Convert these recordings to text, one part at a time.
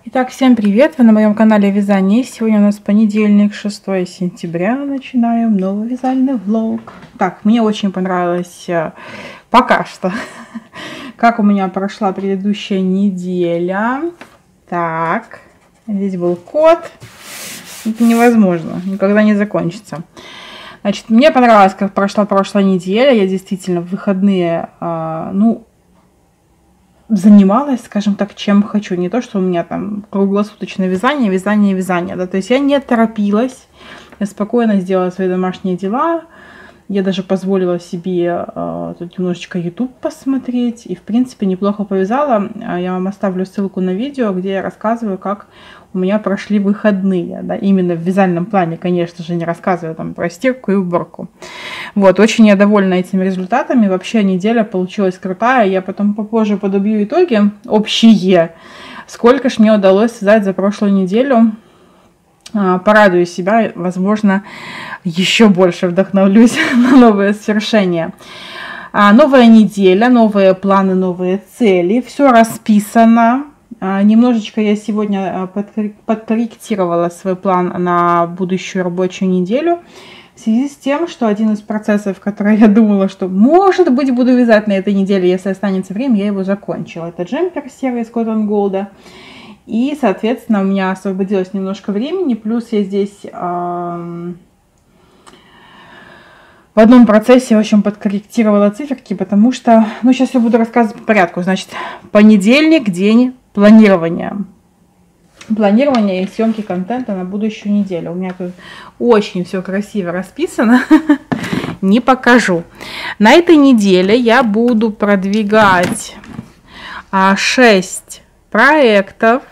Итак, всем привет! Вы на моем канале Вязание. Сегодня у нас понедельник, 6 сентября. Начинаем новый вязальный влог. Так, мне очень понравилось пока что, как у меня прошла предыдущая неделя. Так, здесь был кот. Это невозможно, никогда не закончится. Значит, мне понравилось, как прошла прошлая неделя. Я действительно в выходные, занималась, скажем так, чем хочу. Не то, что у меня там круглосуточное вязание, да. То есть я не торопилась, я спокойно сделала свои домашние дела. Я даже позволила себе тут немножечко YouTube посмотреть. И, в принципе, неплохо повязала. Я вам оставлю ссылку на видео, где я рассказываю, как у меня прошли выходные. Да? Именно в вязальном плане, конечно же, не рассказываю там про стирку и уборку. Вот, очень я довольна этими результатами. Вообще неделя получилась крутая. Я потом попозже подобью итоги общие. Сколько ж мне удалось связать за прошлую неделю. Порадую себя, возможно, еще больше вдохновлюсь на новые свершения. Новая неделя, новые планы, новые цели. Все расписано. Немножечко я сегодня подкорректировала свой план на будущую рабочую неделю. В связи с тем, что один из процессов, который я думала, что может быть буду вязать на этой неделе, если останется время, я его закончила. Это джемпер серый из Cotton Gold. И, соответственно, у меня освободилось немножко времени. Плюс я здесь в одном процессе, в общем, подкорректировала циферки, потому что, сейчас я буду рассказывать по порядку. Значит, понедельник, день планирования. Планирование и съемки контента на будущую неделю. У меня тут очень все красиво расписано. Не покажу. На этой неделе я буду продвигать 6 проектов.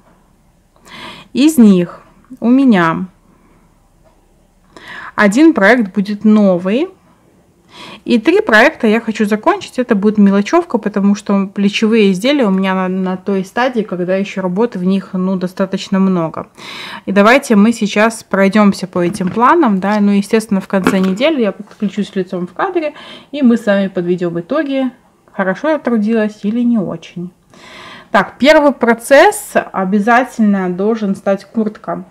Из них у меня один проект будет новый. И 3 проекта я хочу закончить. Это будет мелочевка, потому что плечевые изделия у меня на той стадии, когда еще работы в них достаточно много. И давайте мы сейчас пройдемся по этим планам. Да? Естественно, в конце недели я подключусь лицом в кадре, и мы с вами подведем итоги. Хорошо я трудилась или не очень. Так, первый процесс обязательно должен стать куртка.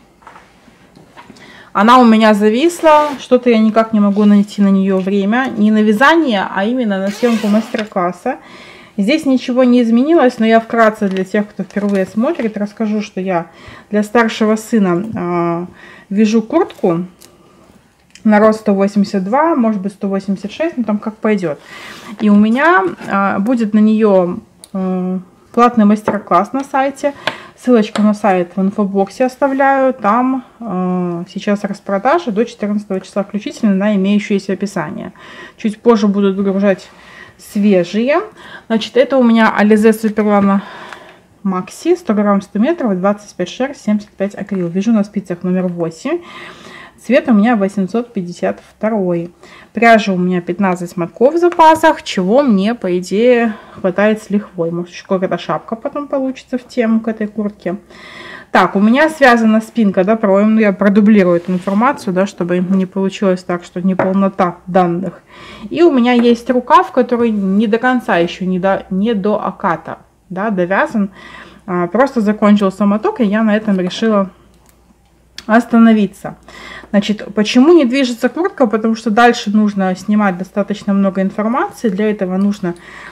Она у меня зависла, что-то я никак не могу найти на нее время. Не на вязание, а именно на съемку мастер-класса. Здесь ничего не изменилось, но я вкратце для тех, кто впервые смотрит, расскажу, что я для старшего сына вяжу куртку на рост 182, может быть 186, там как пойдет. И у меня будет на нее платный мастер-класс на сайте. Ссылочку на сайт в инфобоксе оставляю. Там сейчас распродажа до 14 числа включительно на имеющееся описание. Чуть позже буду выгружать свежие. Значит, это у меня Alize Superlana Maxi, 100 грамм 100 метров, 25 шерсть, 75 акрил. Вяжу на спицах номер 8. Цвет у меня 852. Пряжа у меня 15 мотков в запасах, чего мне, по идее, хватает с лихвой. Может, еще какая-то шапка потом получится в тему к этой куртке. Так, у меня связана спинка, да, я продублирую эту информацию, да, чтобы не получилось так, что неполнота данных. И у меня есть рукав, который не до конца еще, не до оката, да, довязан. Просто закончился моток, и я на этом решила остановиться. Значит, почему не движется куртка? Потому что дальше нужно снимать достаточно много информации. Для этого нужно,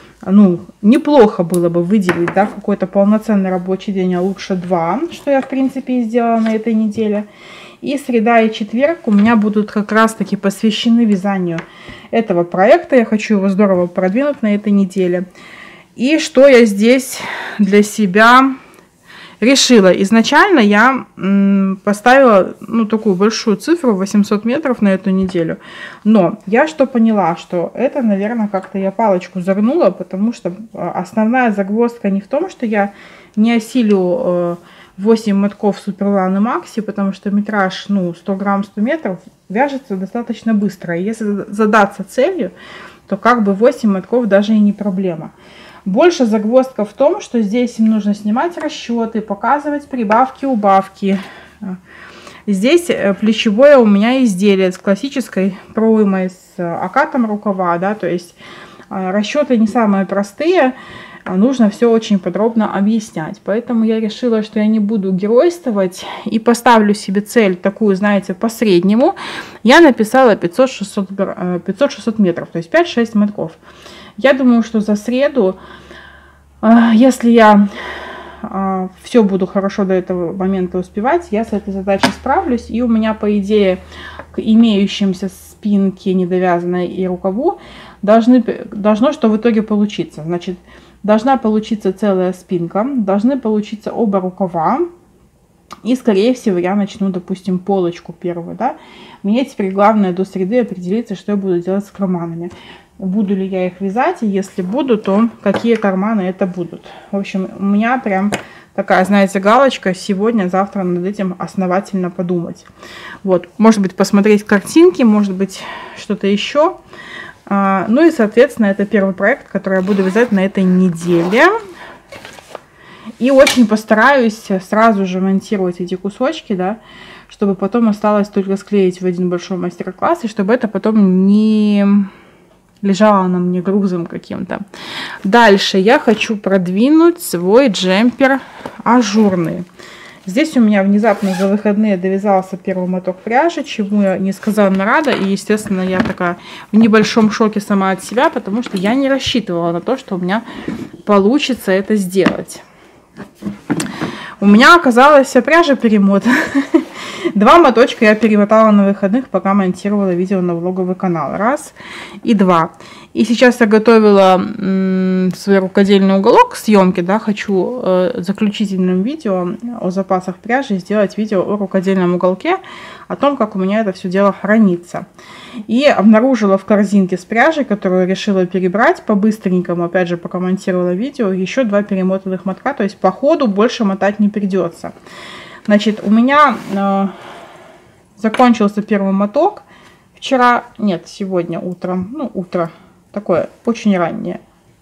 неплохо было бы выделить, да, какой-то полноценный рабочий день, а лучше 2, что я, в принципе, и сделала на этой неделе. И среда и четверг у меня будут как раз-таки посвящены вязанию этого проекта. Я хочу его здорово продвинуть на этой неделе. И что я здесь для себя решила? Изначально я поставила такую большую цифру 800 метров на эту неделю. Но я что поняла, что это, наверное, как-то я палочку загнула, потому что основная загвоздка не в том, что я не осилю 8 мотков Superlana Maxi, потому что метраж 100 грамм 100 метров вяжется достаточно быстро. И если задаться целью, то как бы 8 мотков даже и не проблема. Больше загвоздка в том, что здесь им нужно снимать расчеты, показывать прибавки, убавки. Здесь плечевое у меня изделие с классической проймой, с окатом рукава, да, то есть расчеты не самые простые. нужно все очень подробно объяснять. Поэтому я решила, что я не буду геройствовать и поставлю себе цель такую, знаете, по среднему. Я написала 500-600 метров, то есть 5-6 мотков. Я думаю, что за среду, если я все буду хорошо до этого момента успевать, я с этой задачей справлюсь. И у меня, по идее, к имеющимся спинке недовязанной и рукаву должно что в итоге получиться. Значит, должна получиться целая спинка, должны получиться оба рукава. И, скорее всего, я начну, допустим, полочку первую, да. Мне теперь главное до среды определиться, что я буду делать с карманами. Буду ли я их вязать, и если буду, то какие карманы это будут. В общем, у меня прям такая, знаете, галочка: сегодня, завтра над этим основательно подумать. Вот, может быть, посмотреть картинки, может быть, что-то еще. Ну и, соответственно, это первый проект, который я буду вязать на этой неделе. И очень постараюсь сразу же монтировать эти кусочки, да, чтобы потом осталось только склеить в один большой мастер-класс, и чтобы это потом не лежало на мне грузом каким-то. Дальше я хочу продвинуть свой джемпер ажурный. Здесь у меня внезапно за выходные довязался первый моток пряжи, чему я несказанно рада. И, естественно, я такая в небольшом шоке сама от себя, потому что я не рассчитывала на то, что у меня получится это сделать. У меня оказалась вся пряжа перемотана. 2 моточка я перемотала на выходных, пока монтировала видео на влоговый канал. 1 и 2. И сейчас я готовила свой рукодельный уголок к съемке, да, хочу заключительным видео о запасах пряжи сделать видео о рукодельном уголке, о том, как у меня это все дело хранится. И обнаружила в корзинке с пряжей, которую решила перебрать по-быстренькому, опять же, пока монтировала видео, еще 2 перемотанных мотка, то есть по ходу больше мотать не придется. Значит, у меня закончился первый моток вчера, нет, сегодня утром, ну, утро такое очень раннее.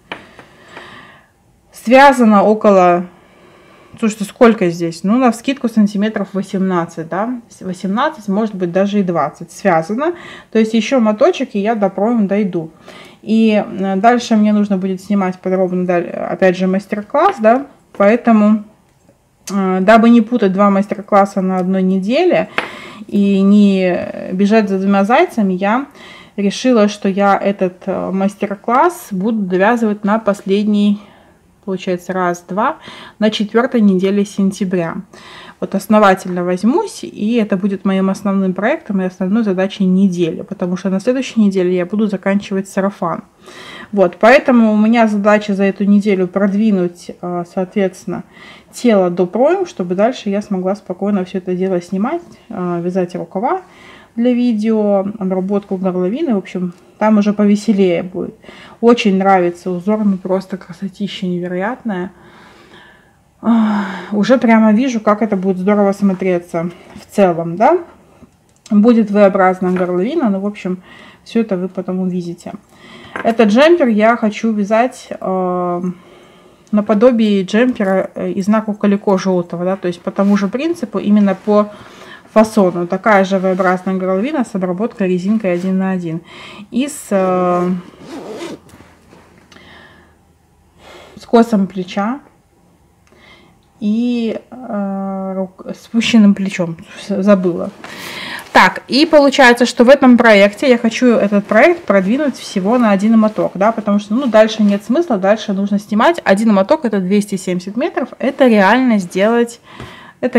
Связано около, слушайте, сколько здесь? Ну, навскидку сантиметров 18, да, 18, может быть, даже и 20 связано. То есть еще моточек, и я до проем дойду. И дальше мне нужно будет снимать подробно, опять же, мастер-класс, да, поэтому, дабы не путать 2 мастер-класса на одной неделе и не бежать за 2 зайцами, я решила, что я этот мастер-класс буду довязывать на последний, получается, 1-2, на 4-й неделе сентября. Вот основательно возьмусь, и это будет моим основным проектом и основной задачей недели, потому что на следующей неделе я буду заканчивать сарафан. Вот, поэтому у меня задача за эту неделю продвинуть, соответственно, тело до проем, чтобы дальше я смогла спокойно все это дело снимать, вязать рукава для видео, обработку горловины. В общем, там уже повеселее будет. Очень нравится узор, ну просто красотища невероятная. Уже прямо вижу, как это будет здорово смотреться в целом, да. Будет V-образная горловина, но, в общем, все это вы потом увидите. Этот джемпер я хочу вязать наподобие джемпера из знака Калико желтого, да, то есть по тому же принципу, именно по фасону. Такая же V-образная горловина с обработкой резинкой 1 на 1. И с скосом плеча и спущенным плечом. Забыла. Так, и получается, что в этом проекте я хочу этот проект продвинуть всего на 1 моток, да, потому что, ну, дальше нет смысла, дальше нужно снимать. 1 моток — это 270 метров, это реально сделать. Это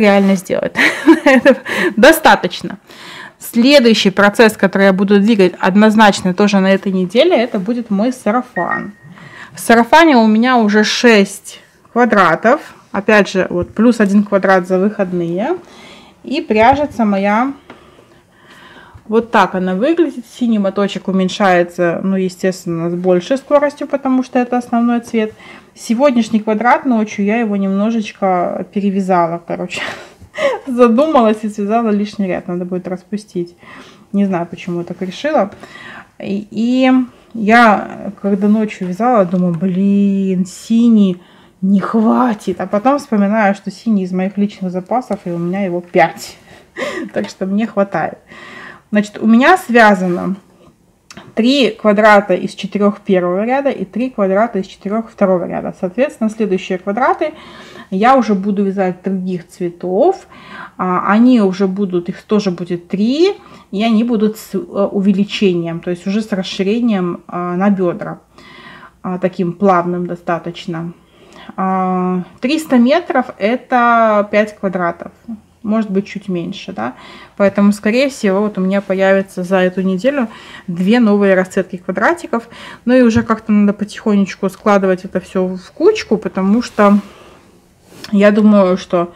достаточно. Следующий процесс, который я буду двигать однозначно тоже на этой неделе, это будет мой сарафан. В сарафане у меня уже 6 квадратов. Опять же, вот плюс 1 квадрат за выходные. И пряжется моя вот так она выглядит. Синий моточек уменьшается, ну, естественно, с большей скоростью, потому что это основной цвет. Сегодняшний квадрат ночью я его немножечко перевязала, короче. Задумалась и связала лишний ряд. Надо будет распустить. Не знаю, почему я так решила. И я, когда ночью вязала, думаю, блин, синий не хватит. А потом вспоминаю, что синий из моих личных запасов, и у меня его 5. Так что мне хватает. Значит, у меня связано 3 квадрата из 4 первого ряда и 3 квадрата из 4 второго ряда. Соответственно, следующие квадраты я уже буду вязать других цветов. Они уже будут, их тоже будет 3, и они будут с увеличением, то есть уже с расширением на бедра, таким плавным достаточно. 300 метров это 5 квадратов, может быть чуть меньше, да, поэтому скорее всего вот у меня появится за эту неделю 2 новые расцветки квадратиков. Ну и уже как-то надо потихонечку складывать это все в кучку, потому что я думаю, что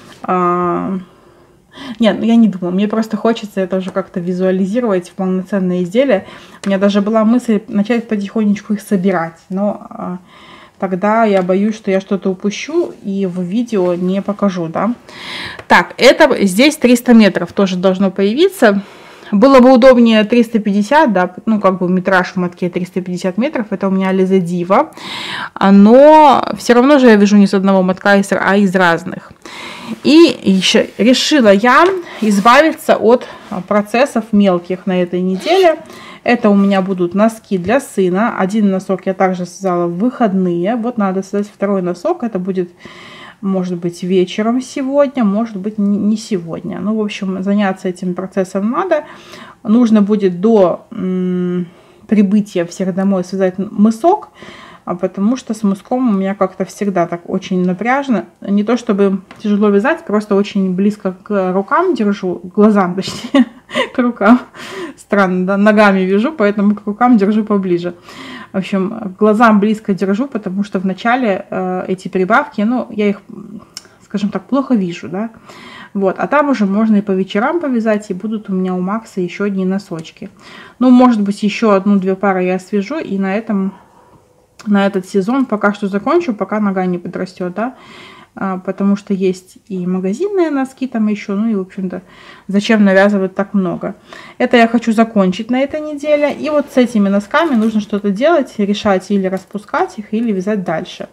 нет, я не думаю, мне просто хочется это уже как-то визуализировать в полноценное изделие. У меня даже была мысль начать потихонечку их собирать, но тогда я боюсь, что я что-то упущу и в видео не покажу, да. Так, это здесь 300 метров тоже должно появиться. Было бы удобнее 350, да, ну как бы метраж в мотке 350 метров, это у меня Alize Diva, но все равно же я вяжу не с одного мотка, а из разных. И еще решила я избавиться от процессов мелких на этой неделе. Это у меня будут носки для сына. Один носок я также связала в выходные. Вот надо связать второй носок. Это будет, может быть, вечером сегодня, может быть, не сегодня. Ну, в общем, заняться этим процессом надо. Нужно будет до прибытия всех домой связать мысок, потому что с мыском у меня как-то всегда так очень напряжно. Не то чтобы тяжело вязать, просто очень близко к рукам держу, к глазам точнее, к рукам. Странно, да, ногами вяжу, поэтому к рукам держу поближе. В общем, к глазам близко держу, потому что в начале эти прибавки, ну, я их, скажем так, плохо вижу, да. Вот, а там уже можно и по вечерам повязать, и будут у меня у Макса еще одни носочки. Ну, может быть, еще 1-2 пары я свяжу, и на этот сезон пока что закончу, пока нога не подрастет, да, потому что есть и магазинные носки там еще, ну и, в общем-то, зачем навязывать так много. Это я хочу закончить на этой неделе, и вот с этими носками нужно что-то делать, решать или распускать их, или вязать дальше.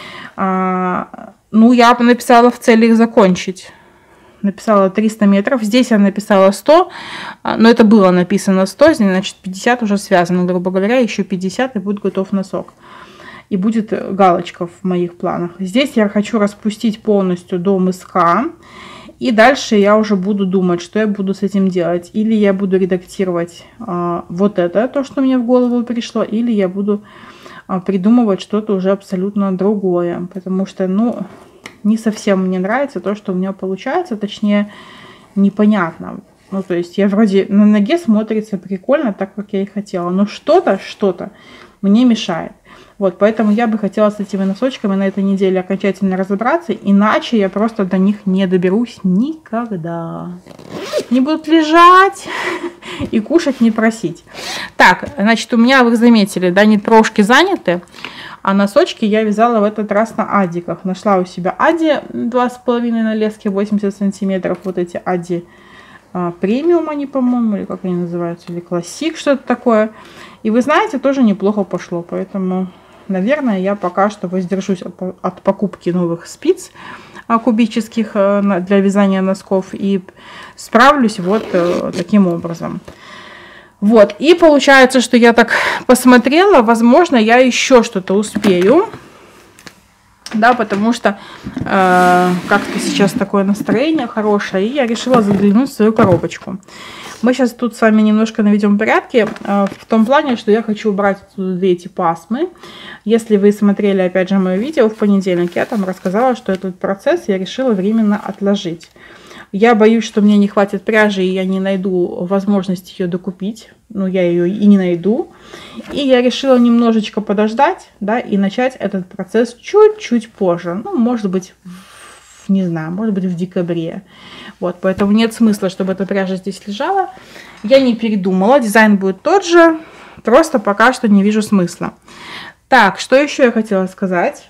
Ну, я написала в цели их закончить. Написала 300 метров, здесь я написала 100, но это было написано 100, значит 50 уже связано, грубо говоря, еще 50 и будет готов носок. И будет галочка в моих планах. Здесь я хочу распустить полностью до мыска. И дальше я уже буду думать, что я буду с этим делать. Или я буду редактировать вот это, то, что мне в голову пришло. Или я буду придумывать что-то уже абсолютно другое. Потому что, ну, не совсем мне нравится то, что у меня получается. Точнее, непонятно. Ну, то есть я вроде на ноге смотрится прикольно, так как я и хотела. Но что-то мне мешает. Вот, поэтому я бы хотела с этими носочками на этой неделе окончательно разобраться, иначе я просто до них не доберусь никогда. Не будут лежать и кушать не просить. Так, значит, у меня, вы заметили, да, нитпрошки заняты, а носочки я вязала в этот раз на адиках. Нашла у себя ади 2,5 на леске, 80 сантиметров, вот эти ади премиум они, по-моему, или как они называются, или классик, что-то такое. И вы знаете, тоже неплохо пошло, поэтому, наверное, я пока что воздержусь от покупки новых спиц кубических для вязания носков и справлюсь вот таким образом. Вот, и получается, что я так посмотрела, возможно, я еще что-то успею. Да, потому что как-то сейчас такое настроение хорошее, и я решила заглянуть в свою коробочку. Мы сейчас тут с вами немножко наведем порядки, в том плане, что я хочу убрать оттуда эти пасмы. Если вы смотрели, опять же, мое видео в понедельник, я там рассказала, что этот процесс я решила временно отложить. Я боюсь, что мне не хватит пряжи, и я не найду возможности ее докупить. Ну, я ее и не найду. И я решила немножечко подождать, да, и начать этот процесс чуть-чуть позже. Ну, может быть, не знаю, может быть, в декабре. Вот, поэтому нет смысла, чтобы эта пряжа здесь лежала. Я не передумала, дизайн будет тот же, просто пока что не вижу смысла. Так, что еще я хотела сказать?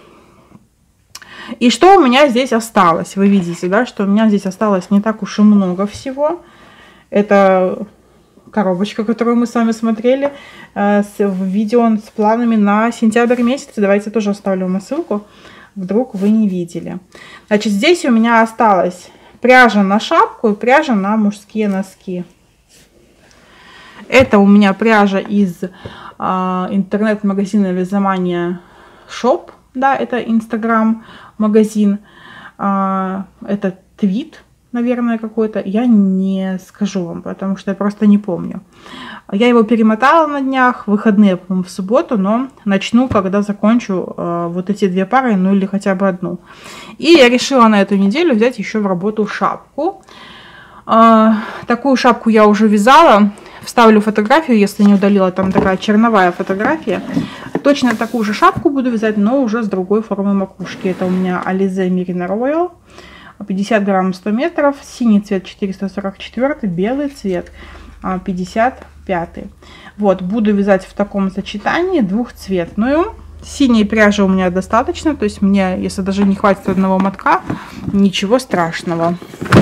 И что у меня здесь осталось? Вы видите, да, что у меня здесь осталось не так уж и много всего. Это коробочка, которую мы с вами смотрели в видео с планами на сентябрь месяц. Давайте тоже оставлю вам ссылку, вдруг вы не видели. Значит, здесь у меня осталась пряжа на шапку и пряжа на мужские носки. Это у меня пряжа из интернет-магазина Вязомания Shop. Да, это инстаграм-магазин. Это твит, наверное, какой-то. Я не скажу вам, потому что я просто не помню. Я его перемотала на днях, выходные, по-моему, в субботу, но начну, когда закончу вот эти две пары, ну или хотя бы одну. И я решила на эту неделю взять еще в работу шапку. Такую шапку я уже вязала. Вставлю фотографию, если не удалила, там такая черновая фотография. Точно такую же шапку буду вязать, но уже с другой формой макушки. Это у меня Alize Merino Royal. 50 грамм 100 метров. Синий цвет 444, белый цвет 55. Вот, буду вязать в таком сочетании двухцветную. Синей пряжи у меня достаточно, то есть мне, если даже не хватит одного мотка, ничего страшного.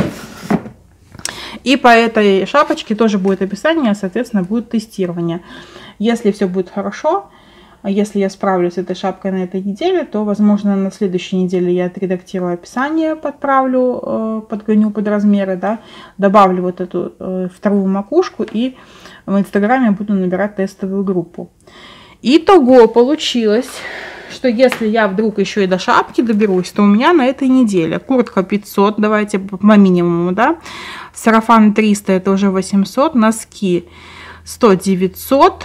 И по этой шапочке тоже будет описание, соответственно, будет тестирование. Если все будет хорошо, если я справлюсь с этой шапкой на этой неделе, то, возможно, на следующей неделе я отредактирую описание, подправлю, подгоню под размеры, да, добавлю вот эту вторую макушку и в инстаграме буду набирать тестовую группу. Итого получилось, что если я вдруг еще и до шапки доберусь, то у меня на этой неделе куртка 500, давайте по минимуму, да, сарафан 300, это уже 800, носки 100-900,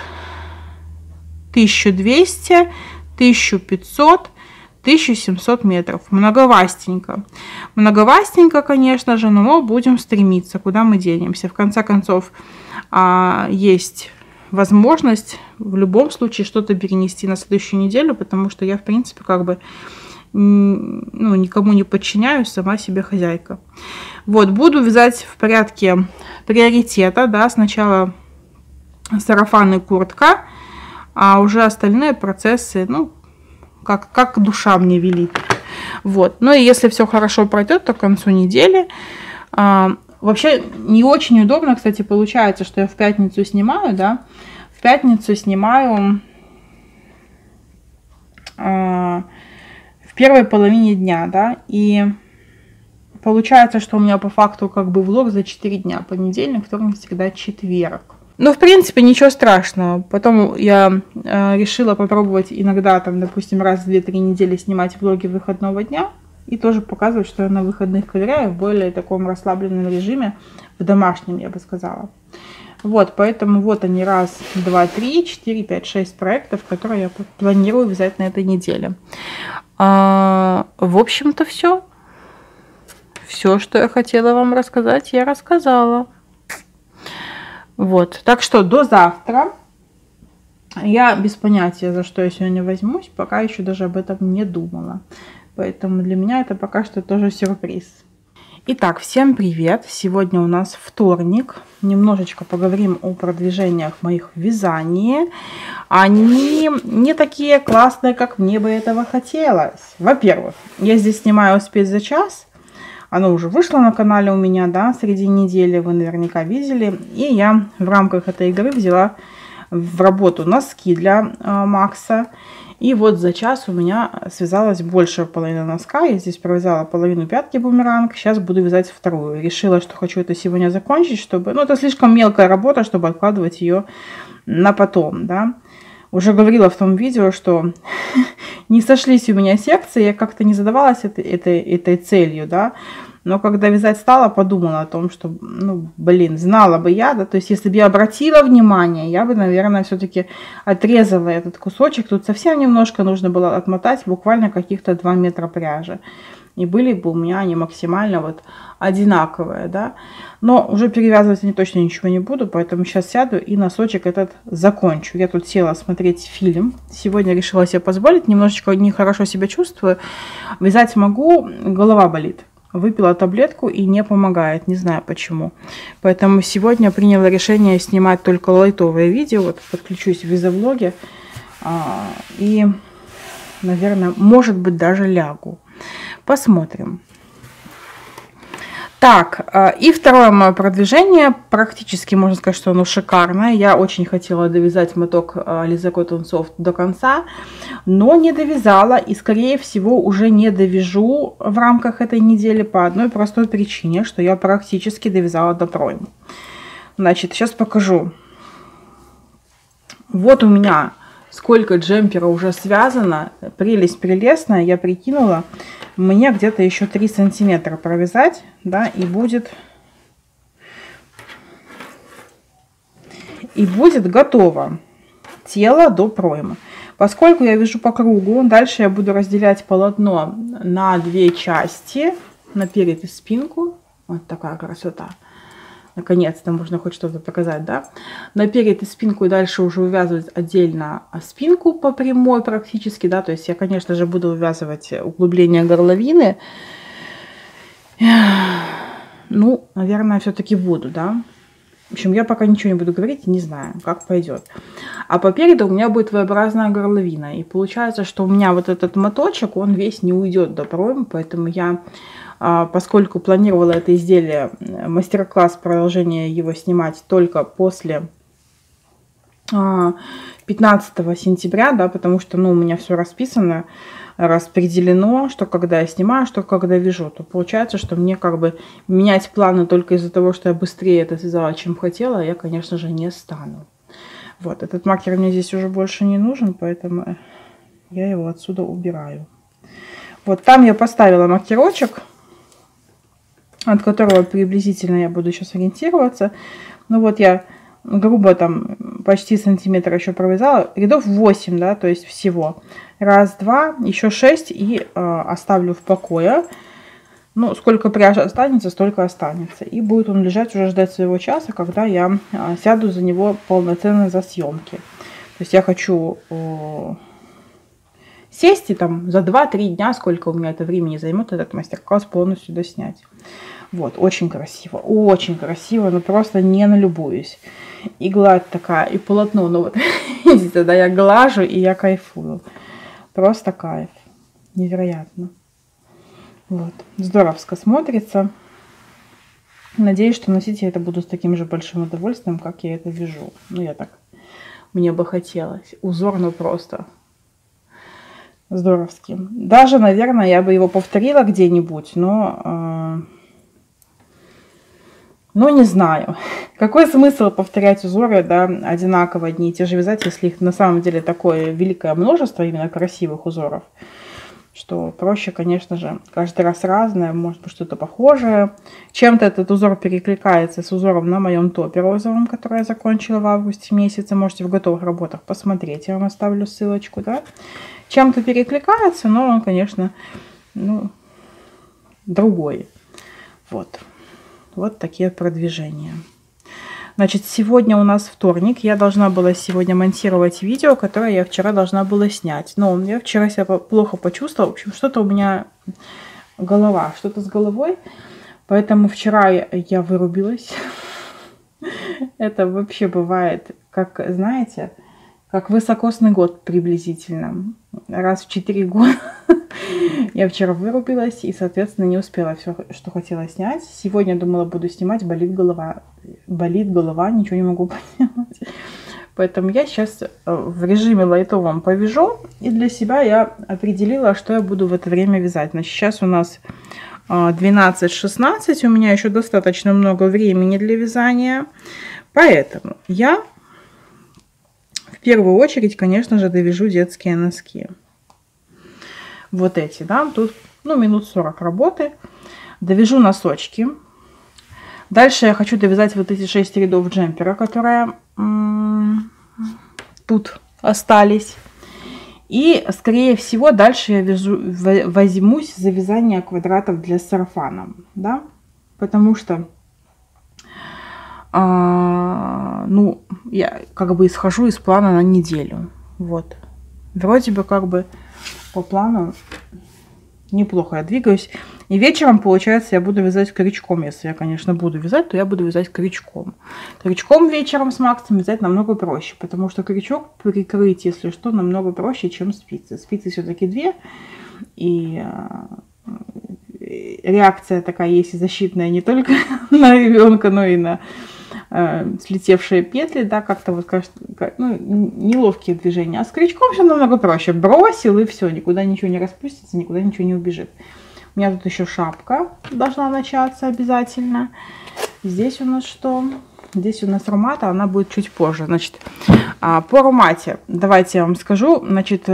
1200, 1500, 1700 метров. Многовастенько. Многовастенько, конечно же, но будем стремиться, куда мы денемся. В конце концов, есть возможность в любом случае что-то перенести на следующую неделю, потому что я, в принципе, как бы никому не подчиняюсь, сама себе хозяйка. Вот, буду вязать в порядке приоритета, да, сначала сарафан и куртка, а уже остальные процессы, ну, как душа мне велит. Вот, ну и если все хорошо пройдет, то к концу недели. Вообще не очень удобно, кстати, получается, что я в пятницу снимаю, да, в пятницу снимаю в первой половине дня, да, и получается, что у меня по факту как бы влог за 4 дня, понедельник, вторник, всегда четверг. Ну, в принципе, ничего страшного. Потом я решила попробовать иногда, там, допустим, раз в 2-3 недели снимать влоги выходного дня. И тоже показывать, что я на выходных ковыряю в более таком расслабленном режиме, в домашнем, я бы сказала. Вот, поэтому вот они, 1, 2, 3, 4, 5, 6 проектов, которые я планирую вязать на этой неделе. В общем-то, все. Все, что я хотела вам рассказать, я рассказала. Вот, так что до завтра. Я без понятия, за что я сегодня возьмусь, пока еще даже об этом не думала. Поэтому для меня это пока что тоже сюрприз. Итак, всем привет! Сегодня у нас вторник. Немножечко поговорим о продвижениях моих в вязании. Они не такие классные, как мне бы этого хотелось. Во-первых, я здесь снимаю «Успеть за час». Оно уже вышло на канале у меня, да, среди недели, вы наверняка видели. И я в рамках этой игры взяла в работу носки для Макса. И вот за час у меня связалась большая половина носка. Я здесь провязала половину пятки бумеранг. Сейчас буду вязать вторую. Решила, что хочу это сегодня закончить, чтобы... Ну, это слишком мелкая работа, чтобы откладывать ее на потом, да. Уже говорила в том видео, что не сошлись у меня секции. Я как-то не задавалась этой целью, да. Но когда вязать стала, подумала о том, что, ну, блин, знала бы я, да, то есть если бы я обратила внимание, я бы, наверное, все-таки отрезала этот кусочек. Тут совсем немножко нужно было отмотать, буквально каких-то 2 метра пряжи. И были бы у меня они максимально вот одинаковые, да. Но уже перевязывать они точно ничего не буду, поэтому сейчас сяду и носочек этот закончу. Я тут села смотреть фильм. Сегодня решила себе позволить, немножечко нехорошо себя чувствую. Вязать могу, голова болит. Выпила таблетку и не помогает, не знаю почему. Поэтому сегодня приняла решение снимать только лайтовые видео. Вот подключусь в вязовлоге и, наверное, может быть, даже лягу. Посмотрим. Так, и второе мое продвижение, практически можно сказать, что оно шикарное. Я очень хотела довязать моток Alize Cotton Soft до конца, но не довязала и, скорее всего, уже не довяжу в рамках этой недели по одной простой причине, что я практически довязала до проймы. Значит, сейчас покажу. Вот у меня сколько джемпера уже связано. Прелесть прелестная, я прикинула. Мне где-то еще 3 сантиметра провязать, да, и будет готово тело до проймы. Поскольку я вяжу по кругу, дальше я буду разделять полотно на 2 части, на перед и спинку. Вот такая красота. Наконец-то можно хоть что-то показать, да? На перед и спинку, и дальше уже увязывать отдельно спинку по прямой практически, да? То есть я, конечно же, буду увязывать углубление горловины. Ну, наверное, все-таки буду, да? В общем, я пока ничего не буду говорить, не знаю, как пойдет. А по переду у меня будет V-образная горловина. И получается, что у меня вот этот моточек, он весь не уйдет до проймы, поэтому я, поскольку планировала это изделие, мастер-класс, продолжение его снимать только после 15 сентября, да, потому что, ну, у меня все расписано, распределено, что когда я снимаю, что когда вяжу, то получается, что мне как бы менять планы только из-за того, что я быстрее это связала, чем хотела, я, конечно же, не стану. Вот, этот маркер мне здесь уже больше не нужен, поэтому я его отсюда убираю. Вот там я поставила маркерочек, от которого приблизительно я буду сейчас ориентироваться. Ну вот я грубо там почти сантиметр еще провязала, рядов 8, да, то есть всего. Раз, два, еще 6 и оставлю в покое. Ну, сколько пряжи останется, столько останется. И будет он лежать, уже ждать своего часа, когда я сяду за него полноценно за съемки. То есть я хочу сесть и там за 2-3 дня, сколько у меня это времени займет, этот мастер-класс полностью доснять. Вот, очень красиво, но просто не налюбуюсь. И гладь такая, и полотно, ну вот, видите, да, я глажу и я кайфую. Просто кайф. Невероятно. Вот, здоровско смотрится. Надеюсь, что носить я это буду с таким же большим удовольствием, как я это вяжу. Ну, я так, мне бы хотелось. Узор, ну, просто здоровский. Даже, наверное, я бы его повторила где-нибудь, но не знаю. Какой смысл повторять узоры, да, одинаково одни и те же вязать, если их на самом деле такое великое множество именно красивых узоров, что проще, конечно же, каждый раз разное, может быть что-то похожее. Чем-то этот узор перекликается с узором на моем топе розовом, который я закончила в августе месяце. Можете в готовых работах посмотреть, я вам оставлю ссылочку, да. Чем-то перекликается, но он, конечно, ну, другой. Вот. Вот такие продвижения. Значит, сегодня у нас вторник. Я должна была сегодня монтировать видео, которое я вчера должна была снять. Но я вчера себя плохо почувствовала. В общем, что-то у меня голова, что-то с головой. Поэтому вчера я вырубилась. Это вообще бывает, как, знаете, как высокосный год приблизительно. Раз в 4 года. Я вчера вырубилась и, соответственно, не успела все, что хотела снять. Сегодня думала, буду снимать, болит голова. Болит голова, ничего не могу поделать. Поэтому я сейчас в режиме лайтовом повяжу. И для себя я определила, что я буду в это время вязать. Значит, сейчас у нас 12:16. У меня еще достаточно много времени для вязания. Поэтому я в первую очередь, конечно же, довяжу детские носки. Вот эти, да, тут, ну, минут 40 работы. Довяжу носочки. Дальше я хочу довязать вот эти 6 рядов джемпера, которые тут остались. И, скорее всего, дальше я возьмусь за вязание квадратов для сарафана, да, потому что, ну, я как бы исхожу из плана на неделю, вот. Вроде бы как бы по плану неплохо я двигаюсь. И вечером, получается, я буду вязать крючком. Если я, конечно, буду вязать, то я буду вязать крючком. Крючком вечером с Максом вязать намного проще, потому что крючок прикрыть, если что, намного проще, чем спицы. Спицы все-таки 2, и реакция такая есть и защитная не только на ребенка, но и на слетевшие петли, да, как-то вот, ну, неловкие движения. А с крючком все намного проще. Бросил и все, никуда ничего не распустится, никуда ничего не убежит. У меня тут еще шапка должна начаться обязательно. Здесь у нас что? Здесь у нас аромата, она будет чуть позже. Значит, По аромате, давайте я вам скажу, значит,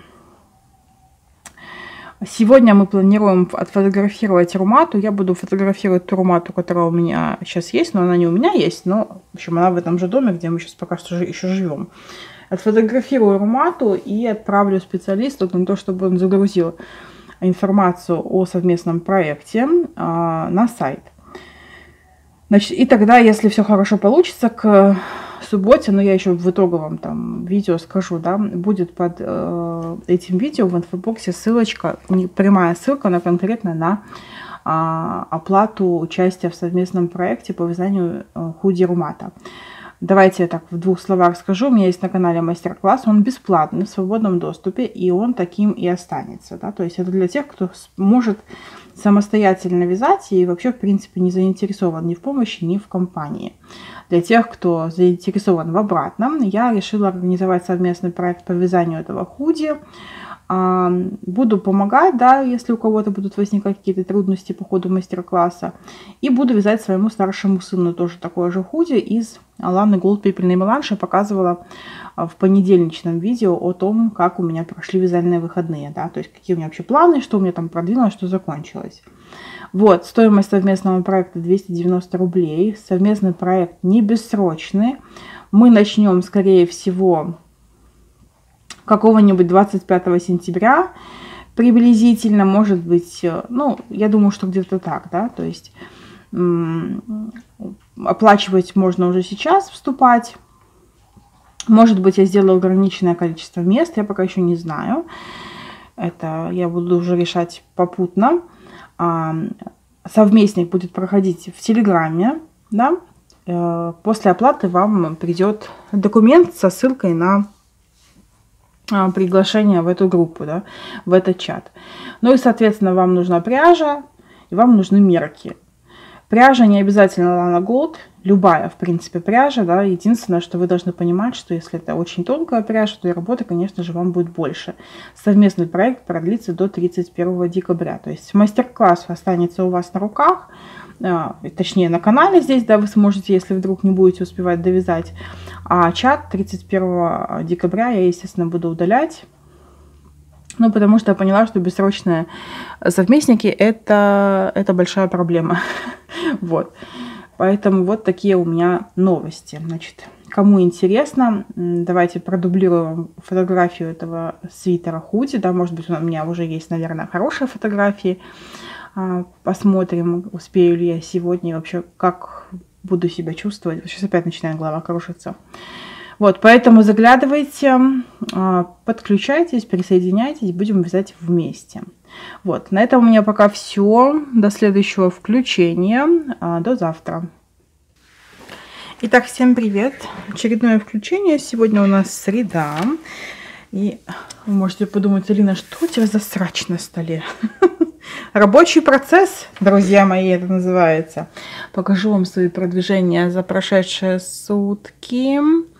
сегодня мы планируем отфотографировать румату. Я буду фотографировать ту румату, которая у меня сейчас есть, но она не у меня есть, но, в общем, она в этом же доме, где мы сейчас пока что еще живем. Отфотографирую румату и отправлю специалисту на то, чтобы он загрузил информацию о совместном проекте на сайт. Значит, и тогда, если все хорошо получится, к субботе, но я еще в итоговом там видео скажу, да, будет под этим видео в инфобоксе ссылочка, прямая ссылка на конкретно на оплату участия в совместном проекте по вязанию худи румата. Давайте я так в двух словах скажу. У меня есть на канале мастер-класс, он бесплатный, в свободном доступе, и он таким и останется. Да? То есть это для тех, кто может самостоятельно вязать и вообще, в принципе, не заинтересован ни в помощи, ни в компании. Для тех, кто заинтересован в обратном, я решила организовать совместный проект по вязанию этого худи. Буду помогать, да, если у кого-то будут возникать какие-то трудности по ходу мастер-класса. И буду вязать своему старшему сыну тоже такое же худи из Ланы Голд Пепельный меланж. Я показывала в понедельничном видео о том, как у меня прошли вязальные выходные, да, то есть какие у меня вообще планы, что у меня там продвинулось, что закончилось. Вот, стоимость совместного проекта 290 рублей. Совместный проект не бессрочный. Мы начнем, скорее всего, какого-нибудь 25 сентября приблизительно, может быть, ну, я думаю, что где-то так, да, то есть оплачивать можно уже сейчас, вступать. Может быть, я сделаю ограниченное количество мест, я пока еще не знаю. Это я буду уже решать попутно. Совместник будет проходить в Телеграме, да. После оплаты вам придет документ со ссылкой на приглашение в эту группу, да, в этот чат. Ну и, соответственно, вам нужна пряжа и вам нужны мерки. Пряжа не обязательно Лана Голд, любая, в принципе, пряжа, да. Единственное, что вы должны понимать, что если это очень тонкая пряжа, то и работы, конечно же, вам будет больше. Совместный проект продлится до 31 декабря. То есть мастер-класс останется у вас на руках, точнее на канале здесь, да, вы сможете, если вдруг не будете успевать довязать. А чат 31 декабря я, естественно, буду удалять. Ну, потому что я поняла, что бессрочные совместники это большая проблема. Вот. Поэтому вот такие у меня новости. Значит, кому интересно, давайте продублирую фотографию этого свитера худи. Да, может быть, у меня уже есть, наверное, хорошие фотографии. Посмотрим, успею ли я сегодня и вообще, как буду себя чувствовать. Сейчас опять начинает голова кружиться. Вот, поэтому заглядывайте, подключайтесь, присоединяйтесь, будем вязать вместе. Вот, на этом у меня пока все. До следующего включения. До завтра. Итак, всем привет. Очередное включение. Сегодня у нас среда. И вы можете подумать, Алина, что у тебя за срач на столе? Рабочий процесс, друзья мои, это называется. Покажу вам свои продвижения за прошедшие сутки.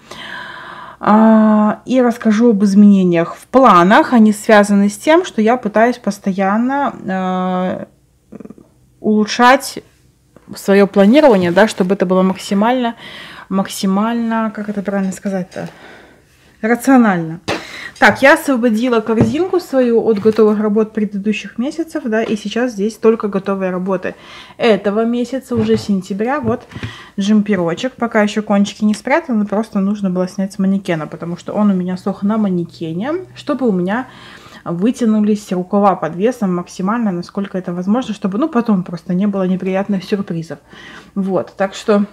И расскажу об изменениях в планах. Они связаны с тем, что я пытаюсь постоянно улучшать свое планирование, да, чтобы это было максимально, как это правильно сказать-то, рационально. Так, я освободила корзинку свою от готовых работ предыдущих месяцев, да, и сейчас здесь только готовые работы этого месяца, уже сентября. Вот джемперочек, пока еще кончики не спрятаны, просто нужно было снять с манекена, потому что он у меня сох на манекене, чтобы у меня вытянулись рукава под весом максимально, насколько это возможно, чтобы, ну, потом просто не было неприятных сюрпризов. Вот, так что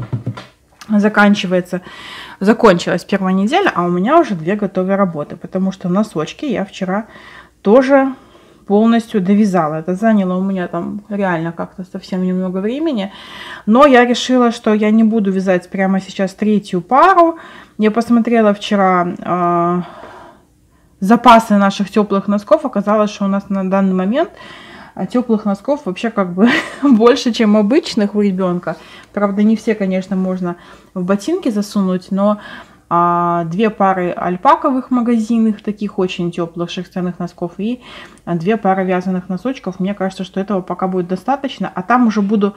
закончилась первая неделя, а у меня уже 2 готовые работы, потому что носочки я вчера тоже полностью довязала. Это заняло у меня там реально как-то совсем немного времени, но я решила, что я не буду вязать прямо сейчас 3-ю пару. Я посмотрела вчера запасы наших теплых носков, оказалось, что у нас на данный момент теплых носков вообще как бы больше, чем обычных у ребенка. Правда, не все, конечно, можно в ботинки засунуть, но 2 пары альпаковых магазинных, таких очень теплых шерстяных носков, и 2 пары вязаных носочков. Мне кажется, что этого пока будет достаточно. А там уже буду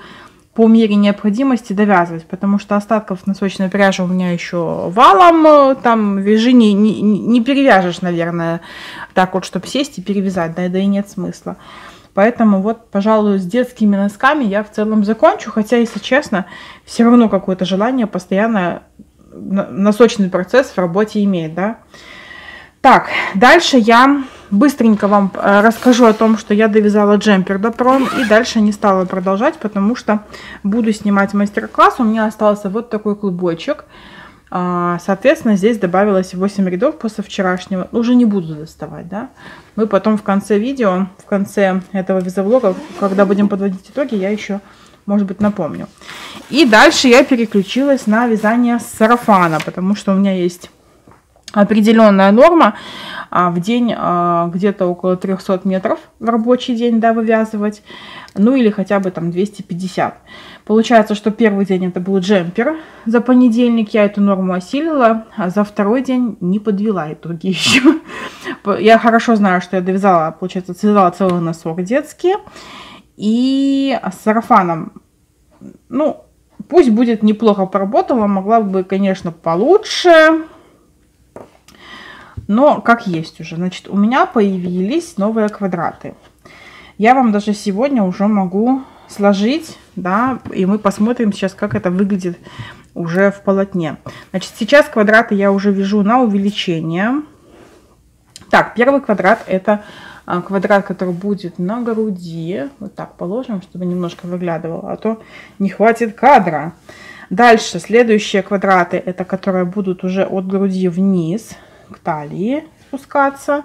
по мере необходимости довязывать, потому что остатков носочной пряжи у меня еще валом, там вяжи не перевяжешь, наверное, так вот, чтобы сесть и перевязать, да и нет смысла. Поэтому вот, пожалуй, с детскими носками я в целом закончу, хотя, если честно, все равно какое-то желание постоянно носочный процесс в работе иметь, да. Так, дальше я быстренько вам расскажу о том, что я довязала джемпер до пром, и дальше не стала продолжать, потому что буду снимать мастер-класс. У меня остался вот такой клубочек. Соответственно, здесь добавилось 8 рядов после вчерашнего. Уже не буду доставать, да. Мы потом в конце видео, в конце этого вязовлога, когда будем подводить итоги, я еще, может быть, напомню. И дальше я переключилась на вязание сарафана, потому что у меня есть определенная норма в день где-то около 300 метров в рабочий день, да, вывязывать, ну или хотя бы там 250. Получается, что первый день это был джемпер, за понедельник я эту норму осилила, а за второй день не подвела итоги еще. Я хорошо знаю, что я довязала, получается, связала целый носок детский, и с сарафаном, ну, пусть будет неплохо поработала, могла бы, конечно, получше, но как есть уже. Значит, у меня появились новые квадраты. Я вам даже сегодня уже могу сложить, да, и мы посмотрим сейчас, как это выглядит уже в полотне. Значит, сейчас квадраты я уже вяжу на увеличение. Так, первый квадрат это квадрат, который будет на груди. Вот так положим, чтобы немножко выглядывало, а то не хватит кадра. Дальше, следующие квадраты, это которые будут уже от груди вниз к талии спускаться.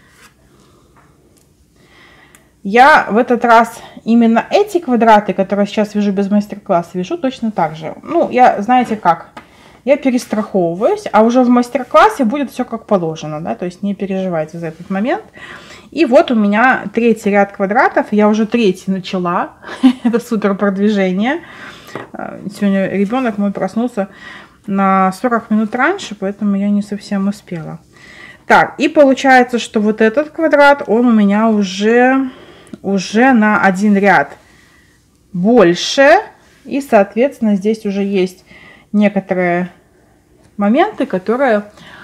Я в этот раз именно эти квадраты, которые сейчас вяжу без мастер-класса, вяжу точно так же. Ну, я, знаете как, я перестраховываюсь, а уже в мастер-классе будет все как положено, да, то есть не переживайте за этот момент. И вот у меня третий ряд квадратов, я уже третий начала, это супер продвижение. Сегодня ребенок мой проснулся на 40 минут раньше, поэтому я не совсем успела. Так, и получается, что вот этот квадрат, он у меня уже на один ряд больше. И, соответственно, здесь уже есть некоторые моменты, которые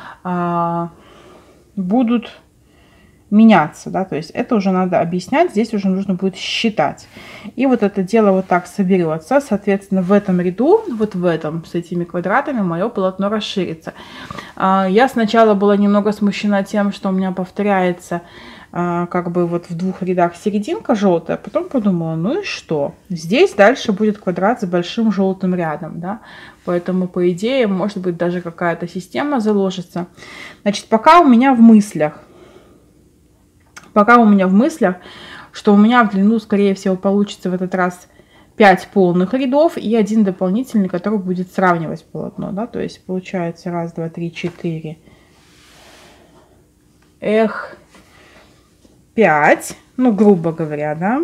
будут меняться, да, то есть это уже надо объяснять, здесь уже нужно будет считать. И вот это дело вот так соберется, соответственно, в этом ряду, вот в этом, с этими квадратами, мое полотно расширится. Я сначала была немного смущена тем, что у меня повторяется как бы вот в двух рядах серединка желтая, потом подумала, ну и что? Здесь дальше будет квадрат с большим желтым рядом, да, поэтому, по идее, может быть, даже какая-то система заложится. Значит, пока у меня в мыслях, что у меня в длину, скорее всего, получится в этот раз 5 полных рядов и один дополнительный, который будет сравнивать полотно, да, то есть получается 1, 2, 3, 4, 5, ну, грубо говоря, да,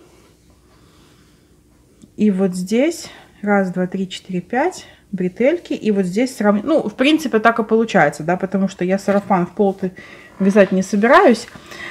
и вот здесь 1, 2, 3, 4, 5 бретельки, и вот здесь сравнить, ну, в принципе, так и получается, да, потому что я сарафан в полты вязать не собираюсь.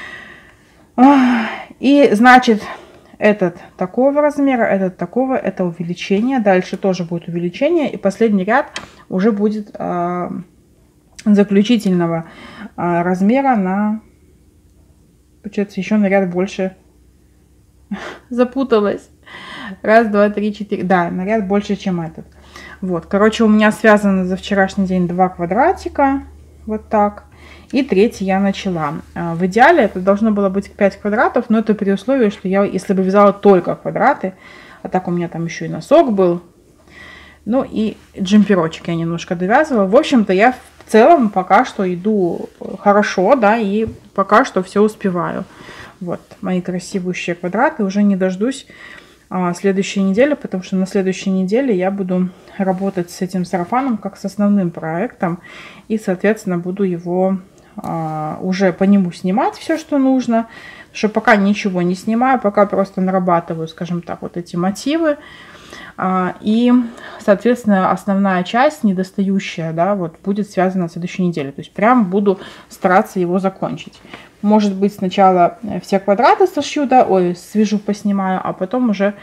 И, значит, этот такого размера, этот такого, это увеличение. Дальше тоже будет увеличение. И последний ряд уже будет заключительного размера на, получается, еще на ряд больше. Запуталась. 1, 2, 3, 4. Да, на ряд больше, чем этот. Вот, короче, у меня связано за вчерашний день 2 квадратика. Вот так. И третий я начала. В идеале это должно было быть 5 квадратов, но это при условии, что я, если бы вязала только квадраты, а так у меня там еще и носок был, ну и джемперочек я немножко довязывала. В общем-то, я в целом пока что иду хорошо, да, и пока что все успеваю. Вот, мои красивые квадраты. Уже не дождусь следующей недели, потому что на следующей неделе я буду работать с этим сарафаном как с основным проектом. И, соответственно, буду его уже по нему снимать все, что нужно. Что пока ничего не снимаю, пока просто нарабатываю, скажем так, вот эти мотивы. И, соответственно, основная часть, недостающая, да, вот будет связана с следующей неделей. То есть прям буду стараться его закончить. Может быть, сначала все квадраты сошью, да, ой, свяжу, поснимаю, а потом уже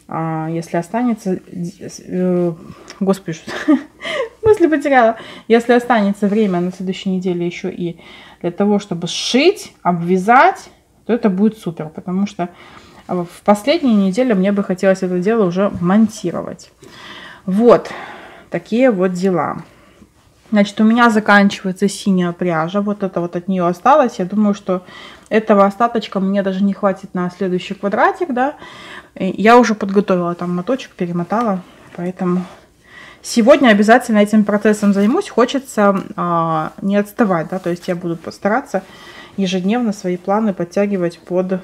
Если останется... Господи, мысли потеряла. Если останется время на следующей неделе еще и для того, чтобы сшить, обвязать, то это будет супер, потому что в последнюю неделю мне бы хотелось это дело уже монтировать. Вот такие вот дела. Значит, у меня заканчивается синяя пряжа. Вот это вот от нее осталось. Я думаю, что этого остаточка мне даже не хватит на следующий квадратик, да. Я уже подготовила там моточек, перемотала. Поэтому сегодня обязательно этим процессом займусь. Хочется не отставать, да. То есть я буду постараться ежедневно свои планы подтягивать под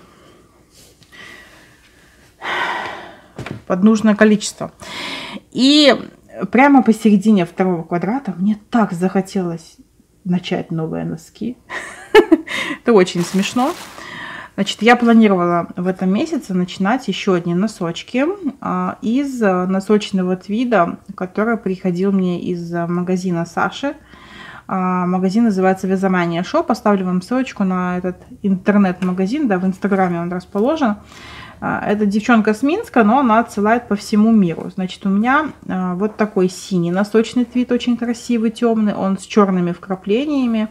нужное количество. И прямо посередине второго квадрата мне так захотелось начать новые носки. Это очень смешно. Значит, я планировала в этом месяце начинать еще одни носочки из носочного твида, который приходил мне из магазина Саши. Магазин называется Вязомания Шоп. Оставлю вам ссылочку на этот интернет-магазин, да, в Инстаграме он расположен. Это девчонка с Минска, но она отсылает по всему миру. Значит, у меня вот такой синий носочный твид, очень красивый, темный. Он с черными вкраплениями.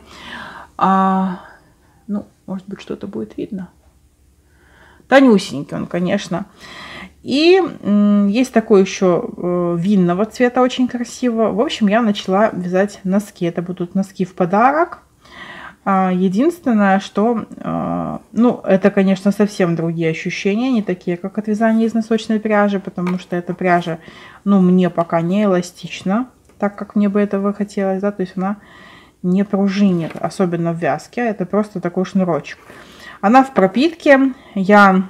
Ну, может быть, что-то будет видно. Тонюсенький он, конечно. И есть такой еще винного цвета, очень красиво. В общем, я начала вязать носки. Это будут носки в подарок. Единственное, что, ну, это, конечно, совсем другие ощущения, не такие, как от вязания из носочной пряжи, потому что эта пряжа, ну, мне пока не эластична, так как мне бы этого хотелось, да, то есть она не пружинит, особенно в вязке, это просто такой шнурочек. Она в пропитке, я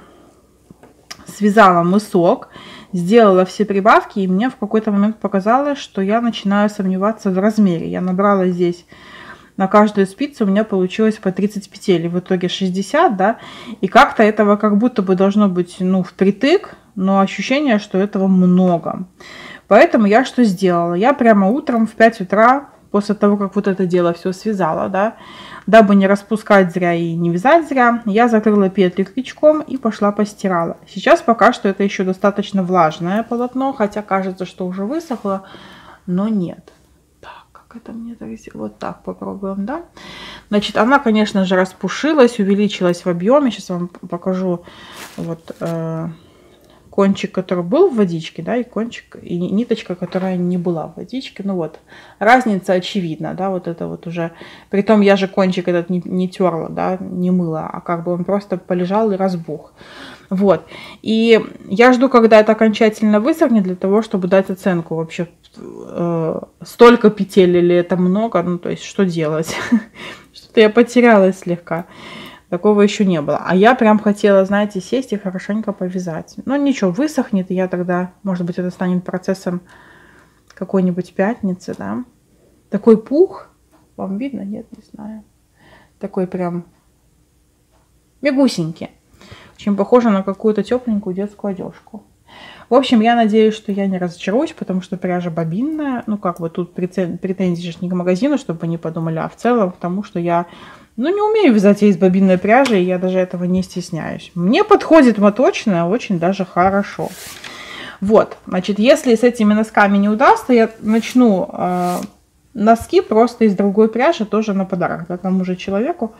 связала мысок, сделала все прибавки, и мне в какой-то момент показалось, что я начинаю сомневаться в размере. Я набрала здесь... На каждую спицу у меня получилось по 30 петель, в итоге 60, да, и как-то этого как будто бы должно быть, ну, впритык, но ощущение, что этого много. Поэтому я что сделала? Я прямо утром в 5 утра, после того, как вот это дело все связала, да, дабы не распускать зря и не вязать зря, я закрыла петли крючком и пошла постирала. Сейчас пока что это еще достаточно влажное полотно, хотя кажется, что уже высохло, но нет. Это мне так сделать. Вот так попробуем, да. Значит, она, конечно же, распушилась, увеличилась в объеме. Сейчас вам покажу вот кончик, который был в водичке, да, и кончик, и ниточка, которая не была в водичке. Ну вот, разница очевидна, да, вот это вот уже. Притом я же кончик этот не терла, да, не мыла, а как бы он просто полежал и разбух. Вот, и я жду, когда это окончательно высохнет, для того, чтобы дать оценку вообще, столько петель или это много, ну, то есть, что делать? Что-то я потерялась слегка. Такого еще не было. А я прям хотела, знаете, сесть и хорошенько повязать. Ну, ничего, высохнет, и я тогда, может быть, это станет процессом какой-нибудь пятницы, да. Такой пух. Вам видно? Нет, не знаю. Такой прям мягусенький. Очень похоже на какую-то тепленькую детскую одежку. В общем, я надеюсь, что я не разочаруюсь, потому что пряжа бобинная. Ну, как бы тут претензии не к магазину, чтобы вы не подумали, а в целом к тому, что я, ну, не умею вязать из бобинной пряжи, и я даже этого не стесняюсь. Мне подходит моточная очень даже хорошо. Вот, значит, если с этими носками не удастся, я начну носки просто из другой пряжи, тоже на подарок, да, тому же человеку.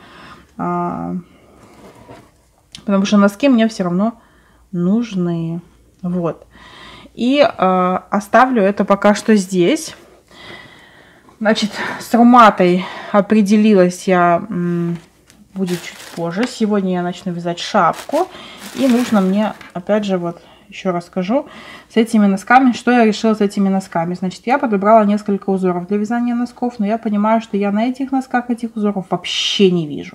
Потому что носки мне все равно нужны. Вот. И оставлю это пока что здесь. Значит, с руматой определилась я, будет чуть позже. Сегодня я начну вязать шапку. И нужно мне, опять же, вот еще расскажу, с этими носками, что я решила с этими носками. Значит, я подобрала несколько узоров для вязания носков, но я понимаю, что я на этих носках этих узоров вообще не вижу.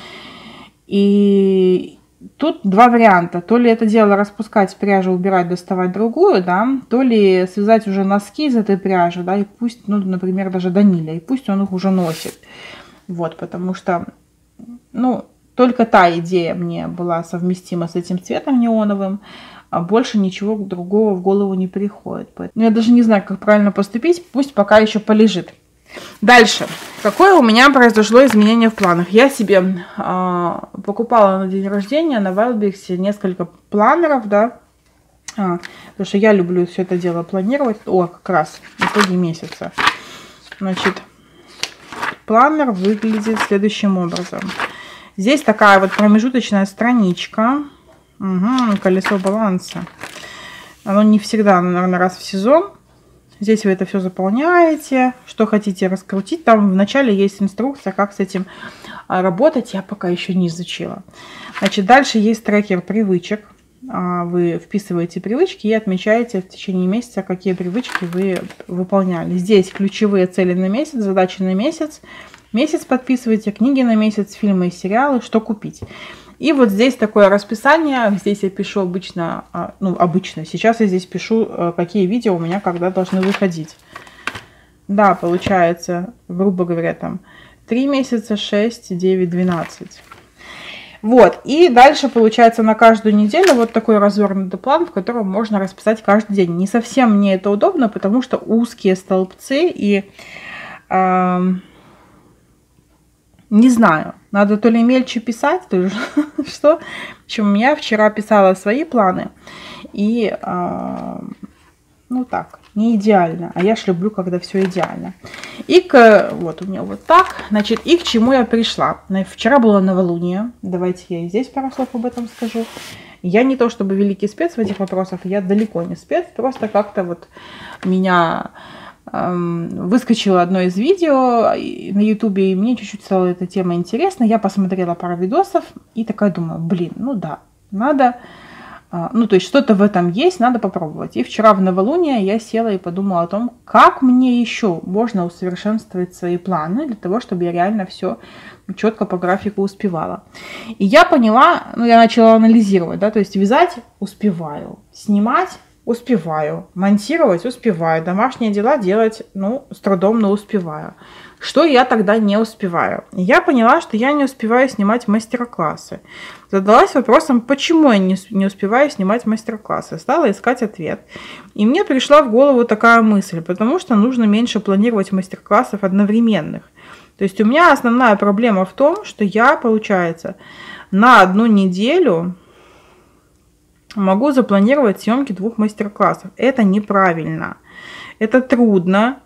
И тут два варианта. То ли это дело распускать пряжу, убирать, доставать другую, да, то ли связать уже носки из этой пряжи, да, и пусть, ну, например, даже Даниля, и пусть он их уже носит. Вот, потому что, ну, только та идея мне была совместима с этим цветом неоновым, а больше ничего другого в голову не приходит. Поэтому я даже не знаю, как правильно поступить, пусть пока еще полежит. Дальше. Какое у меня произошло изменение в планах? Я себе покупала на день рождения на Wildberries несколько планеров, да, Потому что я люблю все это дело планировать. О, как раз в итоге месяца. Значит, планер выглядит следующим образом. Здесь такая вот промежуточная страничка. Угу, колесо баланса. Оно не всегда, наверное, раз в сезон. Здесь вы это все заполняете. Что хотите раскрутить. Там в начале есть инструкция, как с этим работать. Я пока еще не изучила. Значит, дальше есть трекер привычек. Вы вписываете привычки и отмечаете в течение месяца, какие привычки вы выполняли. Здесь ключевые цели на месяц, задачи на месяц. Месяц подписываете, книги на месяц, фильмы и сериалы, что купить. И вот здесь такое расписание. Здесь я пишу обычно, сейчас я здесь пишу, какие видео у меня когда должны выходить. Да, получается, грубо говоря, там 3 месяца, 6, 9, 12. Вот, и дальше получается на каждую неделю вот такой развернутый план, в котором можно расписать каждый день. Не совсем мне это удобно, потому что узкие столбцы и, не знаю, надо то ли мельче писать, то ли что. В общем, я вчера писала свои планы и, ну так, не идеально, а я ж люблю, когда все идеально. И вот у меня вот так, значит, и к чему я пришла. Вчера было новолуние, давайте я и здесь пару слов об этом скажу. Я не то чтобы великий спец в этих вопросах, я далеко не спец, просто как-то вот меня выскочило одно из видео на ютубе, и мне чуть-чуть стала эта тема интересна. Я посмотрела пару видосов и такая думаю, блин, ну да, надо... Ну, то есть что-то в этом есть, надо попробовать. И вчера в новолуние я села и подумала о том, как мне еще можно усовершенствовать свои планы для того, чтобы я реально все четко по графику успевала. И я поняла, ну, я начала анализировать, да, то есть вязать успеваю, снимать успеваю, монтировать успеваю, домашние дела делать, ну, с трудом, но успеваю. Что я тогда не успеваю? Я поняла, что я не успеваю снимать мастер-классы. Задалась вопросом, почему я не успеваю снимать мастер-классы. Стала искать ответ. И мне пришла в голову такая мысль, потому что нужно меньше планировать мастер-классов одновременных. То есть у меня основная проблема в том, что я, получается, на одну неделю могу запланировать съемки 2 мастер-классов. Это неправильно. Это трудно.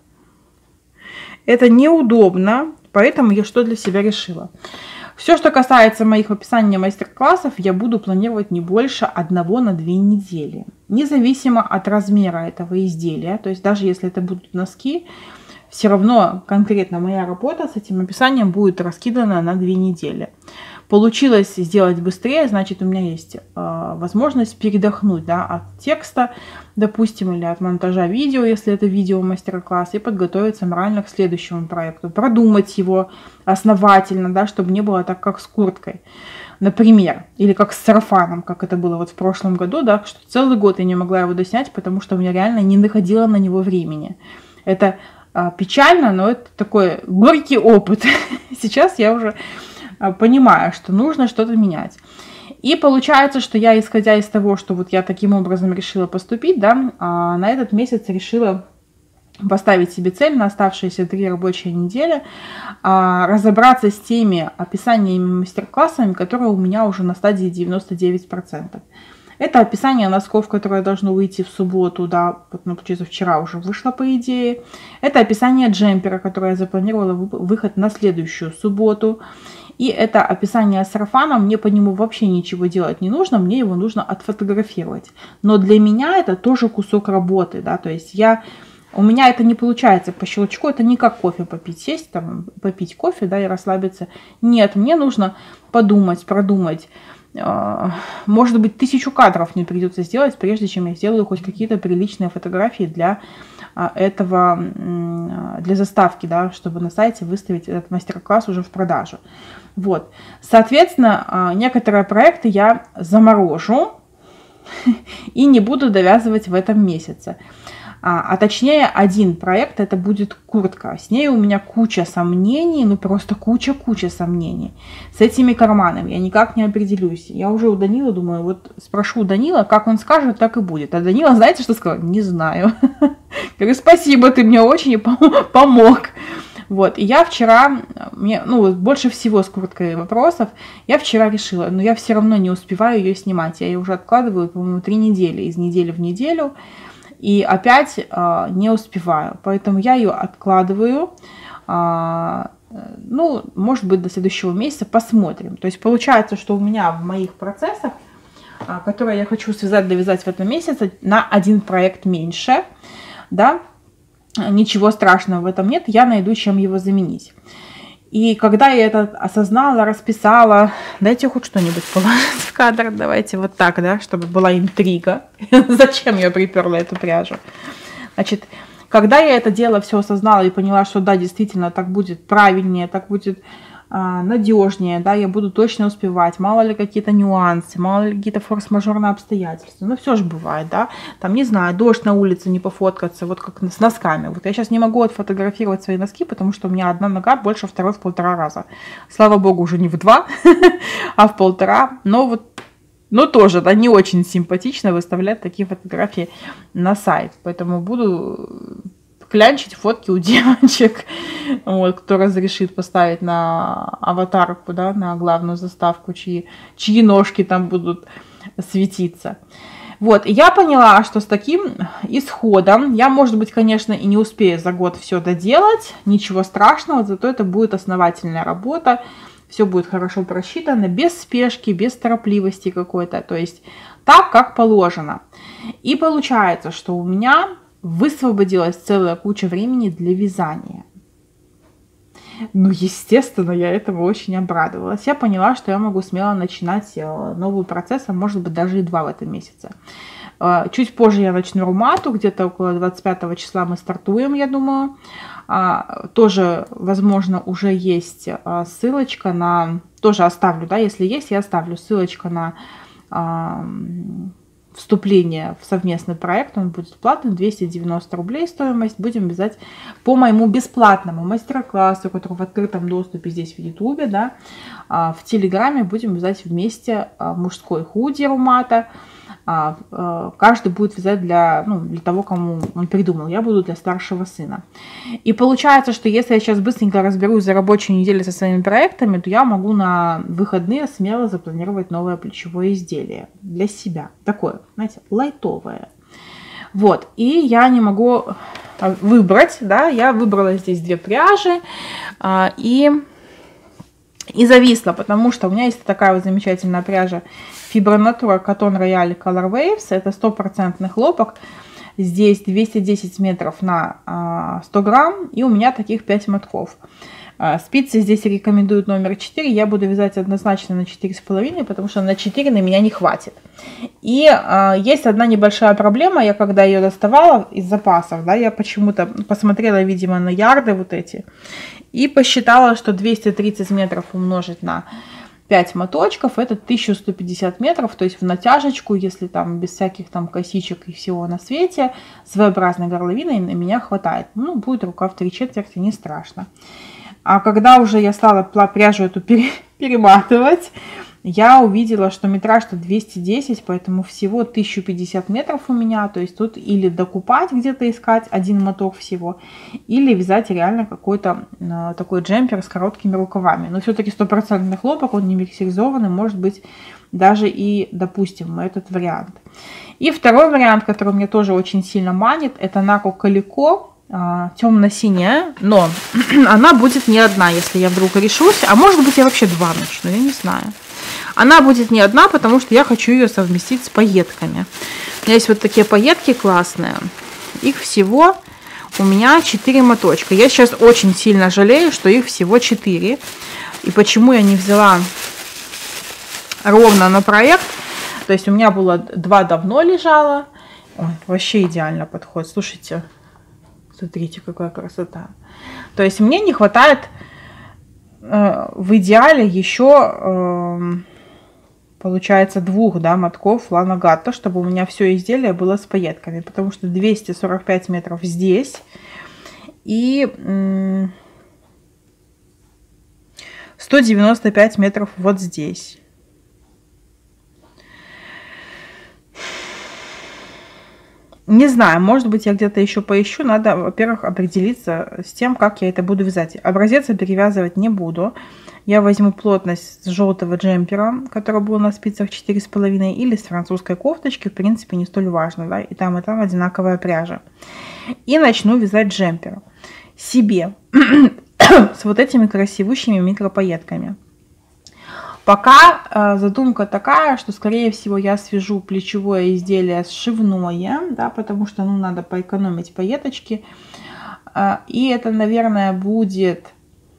Это неудобно, поэтому я что для себя решила. Все, что касается моих описаний мастер-классов, я буду планировать не больше 1 на 2 недели. Независимо от размера этого изделия, то есть даже если это будут носки, все равно конкретно моя работа с этим описанием будет раскидана на 2 недели. Получилось сделать быстрее, значит, у меня есть возможность передохнуть, да, от текста, допустим, или от монтажа видео, если это видео мастер-класс, и подготовиться морально к следующему проекту, продумать его основательно, да, чтобы не было так, как с курткой, например, или как с сарафаном, как это было вот в прошлом году, да, что целый год я не могла его доснять, потому что у меня реально не находило на него времени. Это печально, но это такой горький опыт. Сейчас я уже понимаю, что нужно что-то менять. И получается, что я, исходя из того, что вот я таким образом решила поступить, да, на этот месяц решила поставить себе цель на оставшиеся 3 рабочие недели, разобраться с теми описаниями мастер-классами, которые у меня уже на стадии 99%. Это описание носков, которое должно выйти в субботу, да, вот, ну, получается, вчера уже вышло, по идее. Это описание джемпера, которое я запланировала выход на следующую субботу. И это описание сарафана, мне по нему вообще ничего делать не нужно, мне его нужно отфотографировать. Но для меня это тоже кусок работы, да, то есть у меня это не получается по щелчку, это не как кофе попить, сесть там, попить кофе, да, и расслабиться. Нет, мне нужно подумать, продумать. Может быть, 1000 кадров мне придется сделать, прежде чем я сделаю хоть какие-то приличные фотографии для этого, для заставки, да, чтобы на сайте выставить этот мастер-класс уже в продажу. Вот. Соответственно, некоторые проекты я заморожу и не буду довязывать в этом месяце. А точнее, один проект, это будет куртка. С ней у меня куча сомнений, ну просто куча сомнений. С этими карманами я никак не определюсь. Я уже у Данила думаю, вот спрошу у Данила, как он скажет, так и будет. А Данила, знаете, что сказал? Не знаю. Говорю, спасибо, ты мне очень помог. Вот, и я вчера мне, ну, больше всего с курткой вопросов. Я вчера решила, но я все равно не успеваю ее снимать. Я ее уже откладываю, по-моему, 3 недели, из недели в неделю. И опять не успеваю. Поэтому я ее откладываю. Ну, может быть, до следующего месяца посмотрим. То есть получается, что у меня в моих процессах, которые я хочу связать, довязать в этом месяце, на один проект меньше, да, ничего страшного в этом нет, я найду, чем его заменить. И когда я это осознала, расписала, дайте хоть что-нибудь положить в кадр, давайте вот так, да, чтобы была интрига, зачем я приперла эту пряжу. Значит, когда я это дело все осознала и поняла, что да, действительно, так будет правильнее, так будет надежнее, да, я буду точно успевать, мало ли какие-то нюансы, мало ли какие-то форс-мажорные обстоятельства, ну все же бывает, да, там, не знаю, дождь на улице, не пофоткаться, вот как с носками, вот я сейчас не могу отфотографировать свои носки, потому что у меня одна нога больше второй в 1,5 раза, слава богу, уже не в 2, а в 1,5, но вот, но тоже, да, не очень симпатично выставлять такие фотографии на сайт, поэтому буду клянчить фотки у девочек, вот, кто разрешит поставить на аватарку, да, на главную заставку, чьи ножки там будут светиться. Вот, и я поняла, что с таким исходом я, может быть, конечно, и не успею за год все доделать, ничего страшного, зато это будет основательная работа, все будет хорошо просчитано, без спешки, без торопливости какой-то, то есть так, как положено. И получается, что у меня высвободилась целая куча времени для вязания. Ну, естественно, я этому очень обрадовалась. Я поняла, что я могу смело начинать новый процесс, а может быть даже и 2 в этом месяце. Чуть позже я начну румату, где-то около 25 числа мы стартуем, я думаю. Тоже, возможно, уже есть ссылочка на... Тоже оставлю, да, если есть, я оставлю ссылочка на... вступление в совместный проект, он будет платным, 290 рублей стоимость, будем вязать по моему бесплатному мастер-классу, который в открытом доступе здесь в Ютубе, да, в Телеграме будем вязать вместе мужской худи румата, каждый будет вязать для того, кому он придумал, я буду для старшего сына. И получается, что если я сейчас быстренько разберусь за рабочую неделю со своими проектами, то я могу на выходные смело запланировать новое плечевое изделие для себя, такое, знаете, лайтовое. Вот, и я не могу выбрать, да, я выбрала здесь 2 пряжи, и зависла, потому что у меня есть такая вот замечательная пряжа Fibronatura Cotton Royale Color Waves, это 100% хлопок, здесь 210 метров на 100 грамм, и у меня таких 5 мотков. Спицы здесь рекомендуют номер 4, я буду вязать однозначно на 4,5, потому что на 4 на меня не хватит. И есть одна небольшая проблема, я когда ее доставала из запасов, да, я почему-то посмотрела, видимо, на ярды вот эти, и посчитала, что 230 метров умножить на 5 моточков, это 1150 метров, то есть в натяжечку, если там без всяких там косичек и всего на свете, своеобразной горловиной на меня хватает. Ну, будет рука в 3/4, не страшно. А когда уже я стала пряжу эту перематывать, я увидела, что метраж-то 210, поэтому всего 1050 метров у меня. То есть тут или докупать где-то искать один моток всего, или вязать реально какой-то такой джемпер с короткими рукавами. Но все-таки 100% хлопок, он не миксеризованный, может быть даже и, допустим, этот вариант. И второй вариант, который мне тоже очень сильно манит, это Нако Калико. Темно-синяя, но она будет не одна, если я вдруг решусь, а может быть я вообще 2 начну, я не знаю. Она будет не одна, потому что я хочу ее совместить с пайетками. У меня есть вот такие пайетки классные, их всего у меня 4 моточка. Я сейчас очень сильно жалею, что их всего 4, и почему я не взяла ровно на проект. То есть у меня было 2 давно лежало. Ой, вообще идеально подходит, слушайте. Смотрите, какая красота. То есть мне не хватает в идеале еще, получается, 2, да, мотков Лана Гатта, чтобы у меня все изделие было с пайетками. Потому что 245 метров здесь и 195 метров вот здесь. Не знаю, может быть, я где-то еще поищу. Надо, во-первых, определиться с тем, как я это буду вязать. Образец перевязывать не буду. Я возьму плотность с желтого джемпера, который был на спицах 4,5, или с французской кофточки. В принципе, не столь важно, да, и там одинаковая пряжа. И начну вязать джемпер себе с вот этими красивущими микропаетками. Пока задумка такая, что, скорее всего, я свяжу плечевое изделие сшивное, да, потому что, ну, надо поэкономить пайеточки. И это, наверное, будет,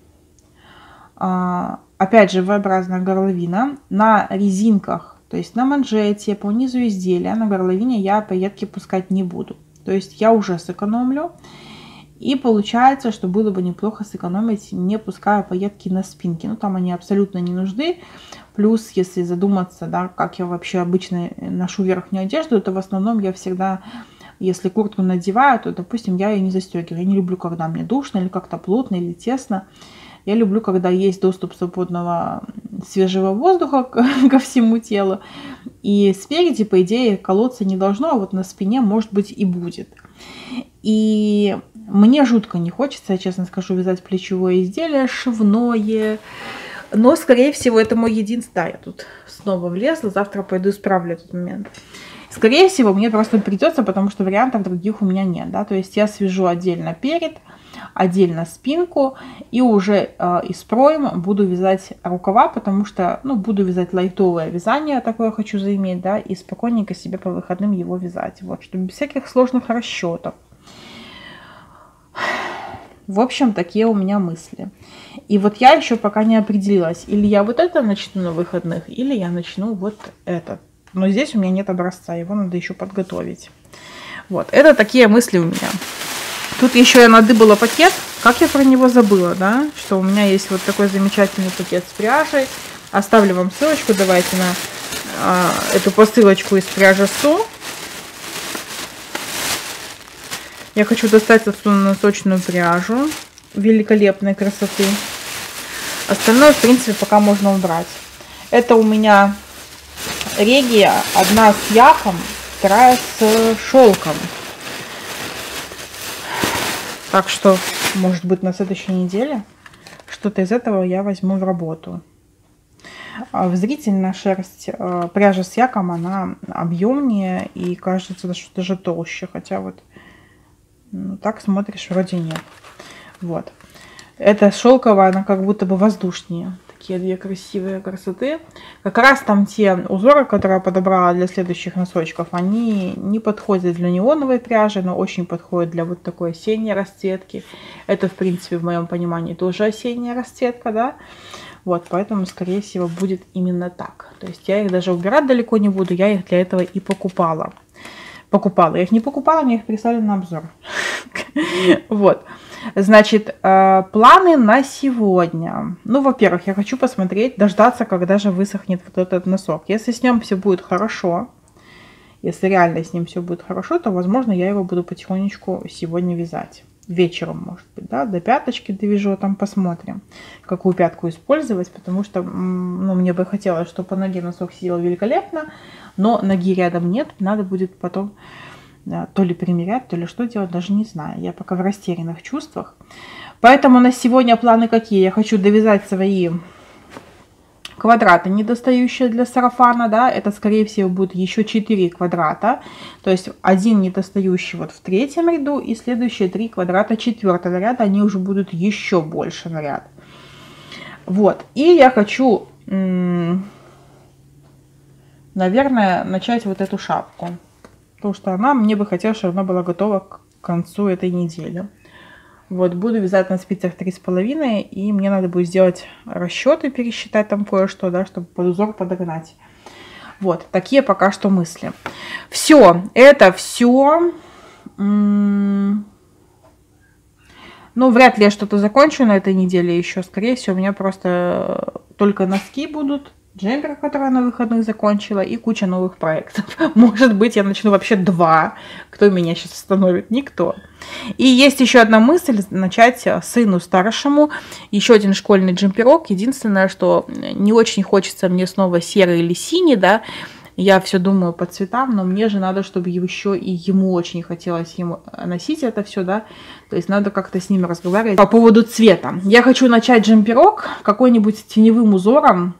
опять же, V-образная горловина на резинках, то есть на манжете, по низу изделия, на горловине я пайетки пускать не буду. То есть я уже сэкономлю. И получается, что было бы неплохо сэкономить, не пуская пайетки на спинке. Ну, там они абсолютно не нужны. Плюс, если задуматься, да, как я вообще обычно ношу верхнюю одежду, то в основном я всегда, если куртку надеваю, то, допустим, я ее не застегиваю. Я не люблю, когда мне душно или как-то плотно или тесно. Я люблю, когда есть доступ свободного свежего воздуха ко всему телу. И спереди, по идее, колоться не должно, а вот на спине, может быть, и будет. И мне жутко не хочется, я честно скажу, вязать плечевое изделие, шивное. Но, скорее всего, это мой единственный... Да, я тут снова влезла, завтра пойду исправлю этот момент. Скорее всего, мне просто придется, потому что вариантов других у меня нет, да. То есть я свяжу отдельно перед, отдельно спинку и уже из проем буду вязать рукава, потому что, ну, буду вязать лайтовое вязание, такое хочу заиметь, да, и спокойненько себе по выходным его вязать, вот, чтобы без всяких сложных расчетов. В общем, такие у меня мысли. И вот я еще пока не определилась, или я вот это начну на выходных, или я начну вот это. Но здесь у меня нет образца, его надо еще подготовить. Вот, это такие мысли у меня. Тут еще я надыбала пакет. Как я про него забыла, да? Что у меня есть вот такой замечательный пакет с пряжей. Оставлю вам ссылочку, давайте на эту посылочку из пряжи Су. Я хочу достать отсюда носочную пряжу великолепной красоты. Остальное, в принципе, пока можно убрать. Это у меня регия. Одна с яхом, вторая с шелком. Так что, может быть, на следующей неделе что-то из этого я возьму в работу. Взрительная шерсть, пряжа с яком, она объемнее и кажется, что даже толще. Хотя вот, ну, так смотришь, вроде нет. Вот. Эта шелковая, она как будто бы воздушнее. Такие две красивые красоты. Как раз там те узоры, которые я подобрала для следующих носочков, они не подходят для неоновой пряжи, но очень подходят для вот такой осенней расцветки. Это, в принципе, в моем понимании тоже осенняя расцветка, да. Вот, поэтому, скорее всего, будет именно так. То есть я их даже убирать далеко не буду, я их для этого и покупала. Я их не покупала, мне их прислали на обзор. Вот. Значит, планы на сегодня. Ну, во-первых, я хочу посмотреть, дождаться, когда же высохнет вот этот носок. Если с ним все будет хорошо, если реально с ним все будет хорошо, то, возможно, я его буду потихонечку сегодня вязать. Вечером, может быть, да, до пяточки довяжу, там посмотрим, какую пятку использовать, потому что, ну, мне бы хотелось, чтобы по ноге носок сидел великолепно, но ноги рядом нет, надо будет потом то ли примерять, то ли что делать, даже не знаю. Я пока в растерянных чувствах. Поэтому на сегодня планы какие? Я хочу довязать свои квадраты, недостающие для сарафана, да. Это, скорее всего, будет еще 4 квадрата. То есть один недостающий вот в 3-м ряду и следующие 3 квадрата 4-го ряда. Они уже будут еще больше на ряд. Вот. И я хочу, наверное, начать вот эту шапку. Потому что она, мне бы хотелось, чтобы она была готова к концу этой недели. Вот, буду вязать на спицах 3,5. И мне надо будет сделать расчеты, пересчитать там кое-что, да, чтобы под узор подогнать. Вот, такие пока что мысли. Все, это все. Ну, вряд ли я что-то закончу на этой неделе еще. Скорее всего, у меня просто только носки будут. Джемпер, который я на выходных закончила, и куча новых проектов. Может быть, я начну вообще 2. Кто меня сейчас остановит? Никто. И есть еще одна мысль, начать сыну старшему еще один школьный джемперок. Единственное, что не очень хочется мне снова серый или синий, да. Я все думаю по цветам, но мне же надо, чтобы еще и ему очень хотелось носить это все, да. То есть надо как-то с ним разговаривать по поводу цвета. Я хочу начать джемперок какой-нибудь теневым узором.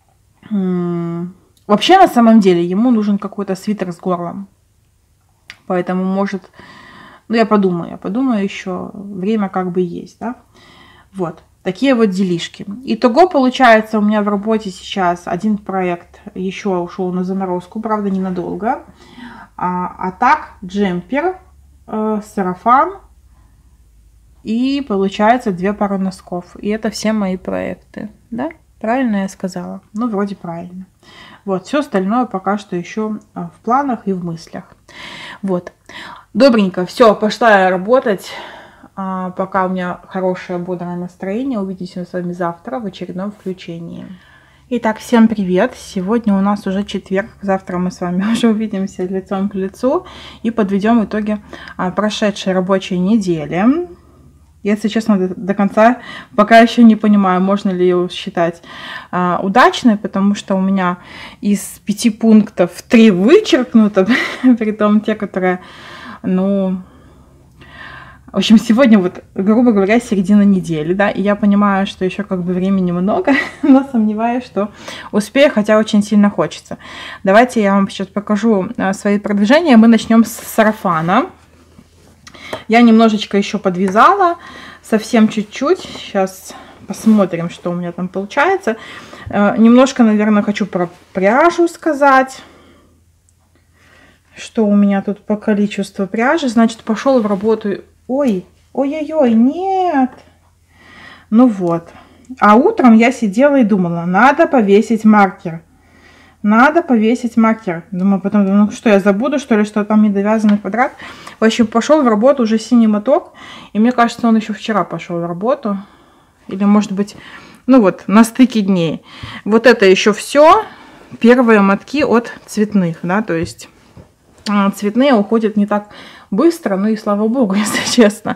Вообще, на самом деле, ему нужен какой-то свитер с горлом. Поэтому, может... Ну, я подумаю еще. Время как бы есть, да. Вот. Такие вот делишки. Итого, получается, у меня в работе сейчас один проект еще ушел на заморозку, правда, ненадолго. А так, джемпер, сарафан и, получается, 2 пары носков. И это все мои проекты, да? Правильно я сказала? Ну, вроде правильно. Вот, все остальное пока что еще в планах и в мыслях. Вот. Добренько, все, пошла я работать. Пока у меня хорошее, бодрое настроение. Увидимся с вами завтра в очередном включении. Итак, всем привет! Сегодня у нас уже четверг. Завтра мы с вами уже увидимся лицом к лицу и подведем итоги прошедшей рабочей недели. Если честно, до конца пока еще не понимаю, можно ли ее считать удачной, потому что у меня из 5 пунктов 3 вычеркнуто, притом те, которые, ну... В общем, сегодня вот, грубо говоря, середина недели, да, и я понимаю, что еще как бы времени много, но сомневаюсь, что успею, хотя очень сильно хочется. Давайте я вам сейчас покажу свои продвижения. Мы начнем с сарафана. Я немножечко еще подвязала, совсем чуть-чуть. Сейчас посмотрим, что у меня там получается. Немножко, наверное, хочу про пряжу сказать. Что у меня тут по количеству пряжи. Значит, пошел в работу... Ой, ой-ой-ой, нет. Ну вот. А утром я сидела и думала, надо повесить маркер. Надо повесить маркер. Думаю, потом, ну что, я забуду, что ли, что там недовязанный квадрат. В общем, пошел в работу уже синий моток. И мне кажется, он еще вчера пошел в работу. Или, может быть, ну вот, на стыке дней. Вот это еще все. Первые мотки от цветных, да, то есть цветные уходят не так быстро, ну и слава богу, если честно.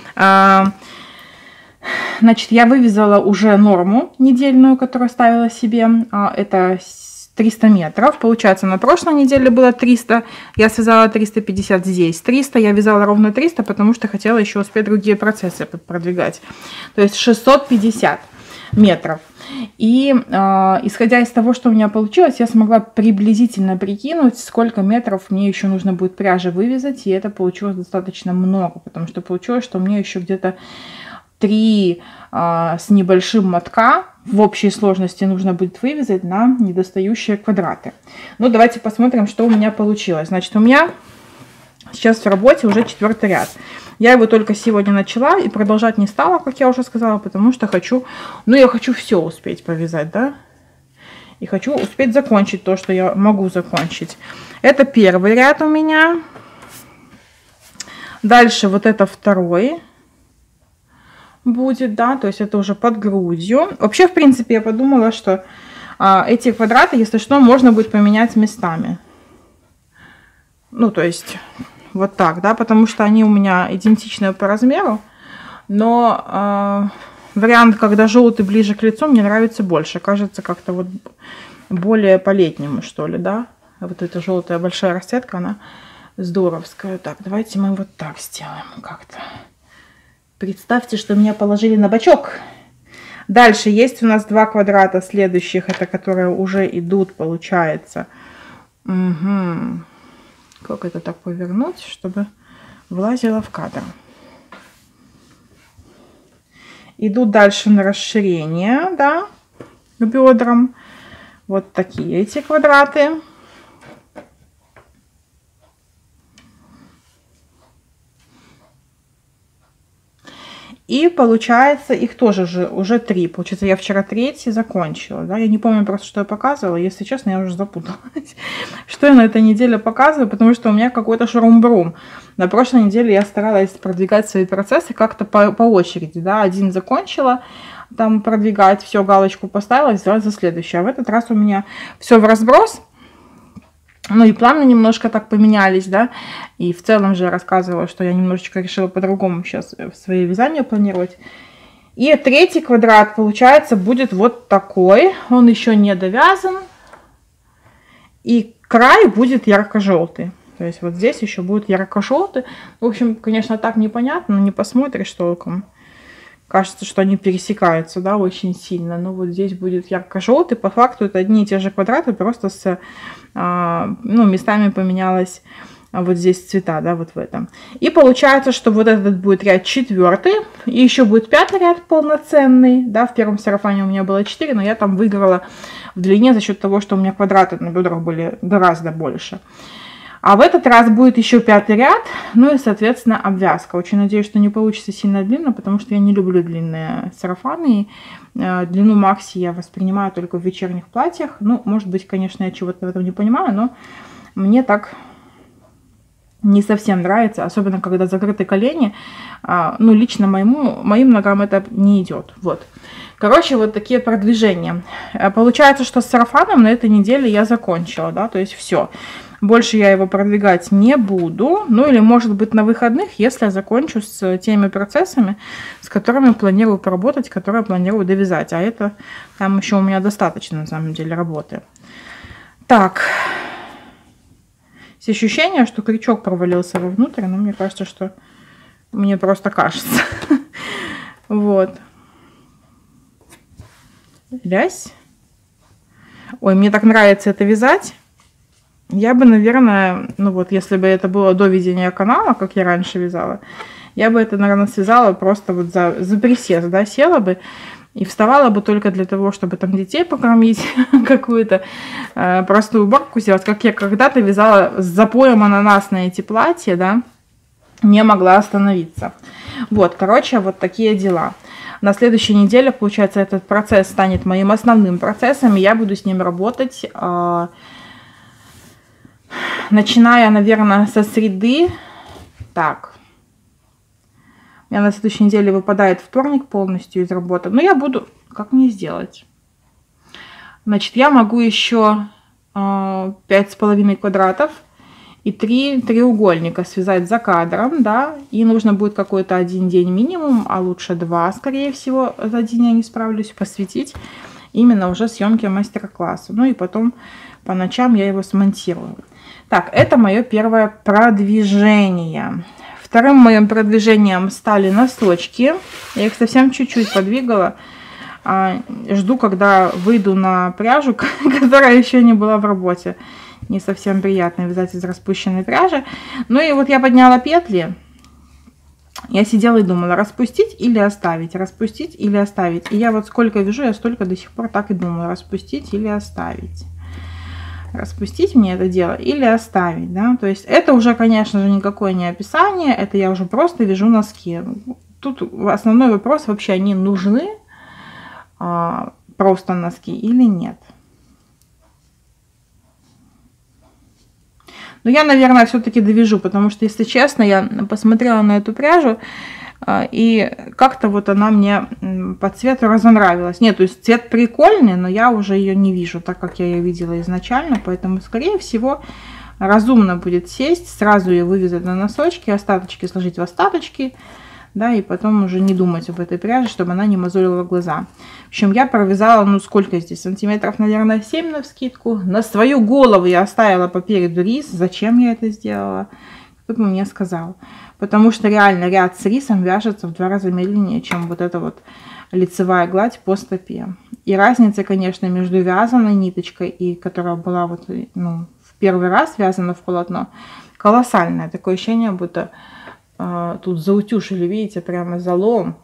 Значит, я вывязала уже норму недельную, которую ставила себе. Это 300 метров. Получается, на прошлой неделе было 300. Я связала 350, здесь 300. Я вязала ровно 300, потому что хотела еще успеть другие процессы продвигать. То есть 650 метров. И исходя из того, что у меня получилось, я смогла приблизительно прикинуть, сколько метров мне еще нужно будет пряжи вывязать. И это получилось достаточно много, потому что получилось, что мне еще где-то 3 с небольшим мотка в общей сложности нужно будет вывязать на недостающие квадраты. Ну, давайте посмотрим, что у меня получилось. Значит, у меня сейчас в работе уже 4-й ряд. Я его только сегодня начала и продолжать не стала, как я уже сказала, потому что хочу, ну, я хочу все успеть повязать, да, и хочу успеть закончить то, что я могу закончить. Это 1-й ряд у меня. Дальше вот это 2-й будет, да, то есть это уже под грудью. Вообще, в принципе, я подумала, что эти квадраты, если что, можно будет поменять местами. Ну, то есть... Вот так, да, потому что они у меня идентичны по размеру, но вариант, когда желтый ближе к лицу, мне нравится больше. Кажется, как-то вот более по-летнему, что ли, да. Вот эта желтая большая расцветка, она здоровская. Так, давайте мы вот так сделаем как-то. Представьте, что меня положили на бочок. Дальше есть у нас 2 квадрата следующих, это которые уже идут, получается. Угу. Как это так повернуть, чтобы влазило в кадр. Иду дальше на расширение, да, к бедрам. Вот такие эти квадраты. И получается, их тоже же уже 3. Получается, я вчера 3-й закончила. Да? Я не помню просто, что я показывала. Если честно, я уже запуталась. Что я на этой неделе показываю, потому что у меня какой-то шурум-брум. На прошлой неделе я старалась продвигать свои процессы как-то по очереди. Да? Один закончила, там продвигать, все, галочку поставила, взяла за следующее. А в этот раз у меня все в разброс. Ну и планы немножко так поменялись, да, и в целом же я рассказывала, что я немножечко решила по-другому сейчас свои вязания планировать. И 3-й квадрат, получается, будет вот такой, он еще не довязан. И край будет ярко-желтый. То есть вот здесь еще будет ярко-желтый. В общем, конечно, так непонятно, не посмотришь толком. Кажется, что они пересекаются, да, очень сильно. Но вот здесь будет ярко-желтый. По факту это одни и те же квадраты, просто с, ну, местами поменялось вот здесь цвета, да, вот в этом. И получается, что вот этот будет ряд 4, и еще будет 5-й ряд полноценный, да, в первом сарафане у меня было 4, но я там выиграла в длине за счет того, что у меня квадраты на бедрах были гораздо больше. А в этот раз будет еще 5-й ряд, ну и, соответственно, обвязка. Очень надеюсь, что не получится сильно длинно, потому что я не люблю длинные сарафаны. Длину макси я воспринимаю только в вечерних платьях. Ну, может быть, конечно, я чего-то в этом не понимаю, но мне так не совсем нравится, особенно когда закрыты колени. Ну, лично моим ногам это не идет. Вот. Короче, вот такие продвижения. Получается, что с сарафаном на этой неделе я закончила, да, то есть все. Больше я его продвигать не буду. Ну, или, может быть, на выходных, если я закончу с теми процессами, с которыми планирую поработать, которые планирую довязать. А это там еще у меня достаточно, на самом деле, работы. Так. Есть ощущение, что крючок провалился вовнутрь, но мне кажется, что мне просто кажется. Вот. Вязь. Ой, мне так нравится это вязать. Я бы, наверное, ну вот, если бы это было до ведения канала, как я раньше вязала, я бы это, наверное, связала просто вот за присест, да, села бы и вставала бы только для того, чтобы там детей покормить, какую-то простую уборку сделать, как я когда-то вязала с запоем ананас на эти платья, да, не могла остановиться. Вот, короче, вот такие дела. На следующей неделе, получается, этот процесс станет моим основным процессом, и я буду с ним работать, начиная, наверное, со среды. Так. У меня на следующей неделе выпадает вторник полностью из работы. Но я буду... Как мне сделать? Значит, я могу еще 5,5 квадратов и 3 треугольника связать за кадром, да. И нужно будет какой-то один день минимум, а лучше 2, скорее всего, за день я не справлюсь, посвятить именно уже съемке мастер-класса. Ну и потом по ночам я его смонтирую. Так, это мое первое продвижение. Вторым моим продвижением стали носочки. Я их совсем чуть-чуть подвигала. Жду, когда выйду на пряжу, которая еще не была в работе. Не совсем приятно вязать из распущенной пряжи. Ну и вот я подняла петли. Я сидела и думала, распустить или оставить, распустить или оставить. И я вот сколько вяжу, я столько до сих пор так и думаю, распустить или оставить. Распустить мне это дело или оставить, да, то есть это уже, конечно же, никакое не описание, это я уже просто вяжу носки. Тут основной вопрос, вообще они нужны, просто носки или нет. Но я, наверное, все-таки довяжу, потому что, если честно, я посмотрела на эту пряжу, и как-то вот она мне по цвету разонравилась. Нет, то есть цвет прикольный, но я уже ее не вижу, так как я ее видела изначально. Поэтому, скорее всего, разумно будет сесть, сразу ее вывязать на носочки, остаточки сложить в остаточки, да, и потом уже не думать об этой пряже, чтобы она не мозолила глаза. В общем, я провязала, ну, сколько здесь, сантиметров, наверное, 7 навскидку. На свою голову я оставила по переду рис. Зачем я это сделала? Кто-то мне сказал. Потому что реально ряд с рисом вяжется в 2 раза медленнее, чем вот эта вот лицевая гладь по стопе. И разница, конечно, между вязаной ниточкой и которая была вот, ну, в первый раз вязана в полотно, колоссальная. Такое ощущение, будто тут заутюжили, видите, прямо залом.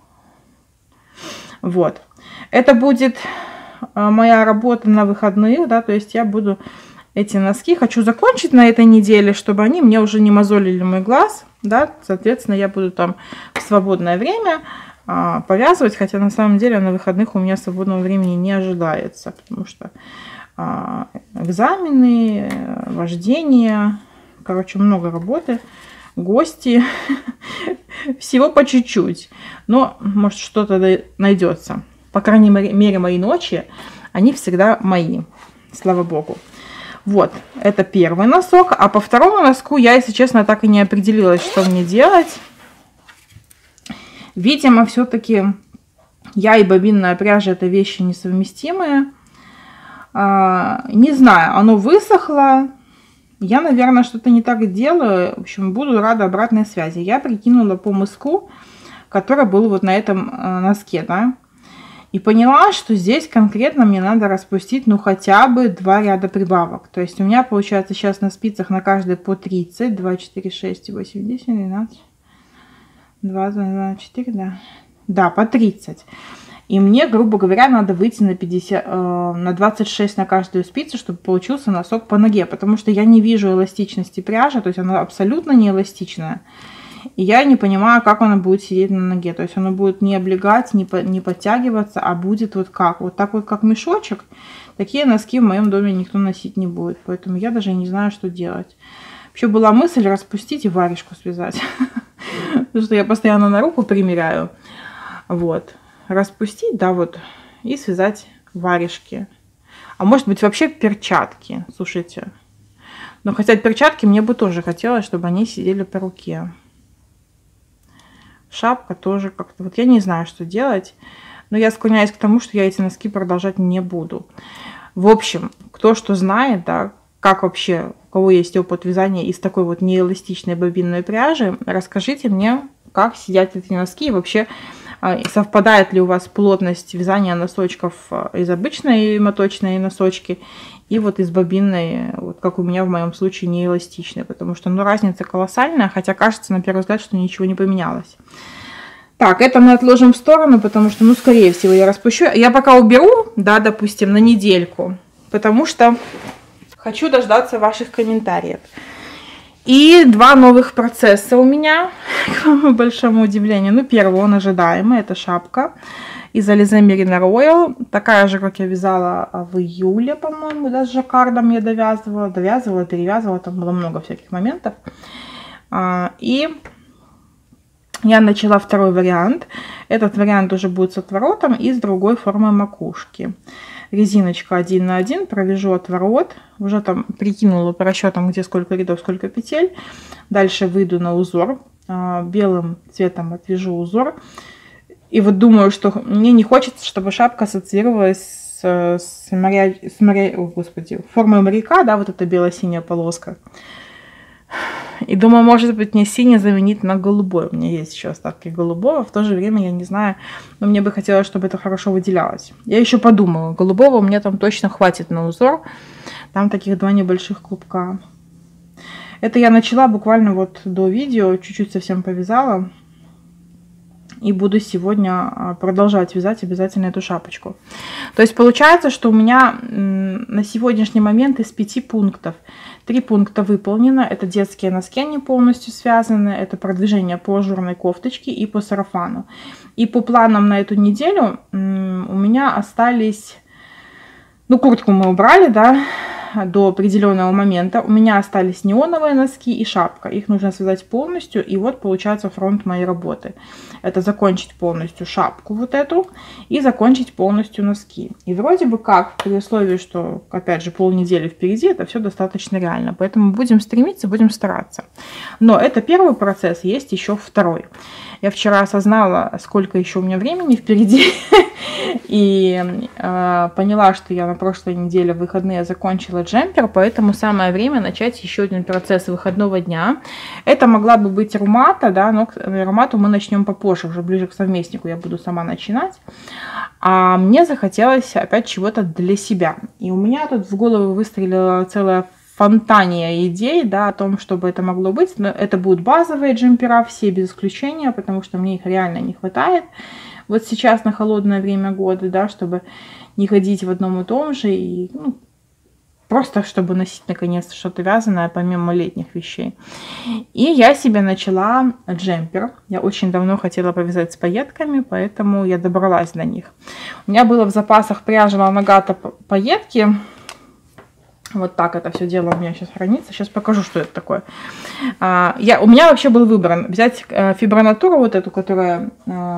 Вот. Это будет моя работа на выходных, да, то есть я буду эти носки, хочу закончить на этой неделе, чтобы они мне уже не мозолили мой глаз, да, соответственно, я буду там в свободное время повязывать, хотя на самом деле на выходных у меня свободного времени не ожидается, потому что экзамены, вождение, короче, много работы, гости, всего по чуть-чуть, но может что-то найдется. По крайней мере, мои ночи, они всегда мои, слава богу. Вот, это первый носок. А по второму носку я, если честно, так и не определилась, что мне делать. Видимо, все-таки я и бобинная пряжа — это вещи несовместимые. Не знаю, оно высохло. Я, наверное, что-то не так делаю. В общем, буду рада обратной связи. Я прикинула по мыску, который был вот на этом носке, да. И поняла, что здесь конкретно мне надо распустить, ну, хотя бы 2 ряда прибавок. То есть у меня получается сейчас на спицах на каждой по 30. 2, 4, 6, 8, 10, 12. 2, 2, 4, да. Да, по 30. И мне, грубо говоря, надо выйти на 50, на 26 на каждую спицу, чтобы получился носок по ноге. Потому что я не вижу эластичности пряжи, то есть она абсолютно не эластичная. И я не понимаю, как она будет сидеть на ноге. То есть она будет не облегать, не подтягиваться, а будет вот как. Вот так вот, как мешочек. Такие носки в моем доме никто носить не будет. Поэтому я даже не знаю, что делать. Вообще была мысль распустить и варежку связать. Потому что я постоянно на руку примеряю. Вот. Распустить, да, вот. И связать варежки. А может быть вообще перчатки. Слушайте. Но хотя перчатки мне бы тоже хотелось, чтобы они сидели по руке. Шапка тоже как-то... Вот я не знаю, что делать. Но я склоняюсь к тому, что я эти носки продолжать не буду. В общем, кто что знает, да, как вообще, у кого есть опыт вязания из такой вот неэластичной бобинной пряжи, расскажите мне, как сидят эти носки. И вообще, совпадает ли у вас плотность вязания носочков из обычной моточной носочки и вот из бобинной, вот как у меня в моем случае, не эластичной, потому что, ну, разница колоссальная, хотя кажется на первый взгляд, что ничего не поменялось. Так, это мы отложим в сторону, потому что, ну, скорее всего, я распущу. Я пока уберу, да, допустим, на недельку, потому что хочу дождаться ваших комментариев. И 2 новых процесса у меня, к моему большому удивлению. Ну, первый, он ожидаемый, это шапка из Alize Merino Royal. Такая же, как я вязала в июле, по-моему, да, с жаккардом я довязывала, перевязывала, там было много всяких моментов. И я начала второй вариант. Этот вариант уже будет с отворотом и с другой формой макушки. Резиночка 1 на 1, провяжу отворот. Уже там прикинула по расчетам, где сколько рядов, сколько петель. Дальше выйду на узор. Белым цветом отвяжу узор. И вот думаю, что мне не хочется, чтобы шапка ассоциировалась с формой моряка, да, вот эта бело-синяя полоска. И думаю, может быть, мне синий заменить на голубой. У меня есть еще остатки голубого. В то же время, я не знаю, но мне бы хотелось, чтобы это хорошо выделялось. Я еще подумала, голубого у меня там точно хватит на узор. Там таких 2 небольших клубка. Это я начала буквально вот до видео, чуть-чуть совсем повязала. И буду сегодня продолжать вязать обязательно эту шапочку. То есть получается, что у меня на сегодняшний момент из 5 пунктов 3 пункта выполнено. Это детские носки, они полностью связаны. Это продвижение по ажурной кофточке и по сарафану. И по планам на эту неделю у меня остались... Ну, куртку мы убрали, да, до определенного момента. У меня остались неоновые носки и шапка. Их нужно связать полностью. И вот получается фронт моей работы. Это закончить полностью шапку вот эту и закончить полностью носки. И вроде бы как, при условии, что, опять же, полнедели впереди, это все достаточно реально. Поэтому будем стремиться, будем стараться. Но это первый процесс, есть еще второй. Я вчера осознала, сколько еще у меня времени впереди. И поняла, что я на прошлой неделе в выходные закончила джемпер, поэтому самое время начать еще один процесс выходного дня. Это могла бы быть румата, да, но румату мы начнем попозже, уже ближе к совместнику я буду сама начинать. А мне захотелось опять чего-то для себя. И у меня тут в голову выстрелила целая фонтания идей, да, о том, чтобы это могло быть. Но это будут базовые джемпера, все без исключения, потому что мне их реально не хватает. Вот сейчас на холодное время года, да, чтобы не ходить в одном и том же, и ну, просто чтобы носить наконец-то что-то вязаное, помимо летних вещей. И я себе начала джемпер. Я очень давно хотела повязать с пайетками, поэтому я добралась до них. У меня было в запасах пряжа Нагата пайетки. Вот так это все дело у меня сейчас хранится. Сейчас покажу, что это такое. У меня вообще был выбор взять фибронатуру вот эту, которая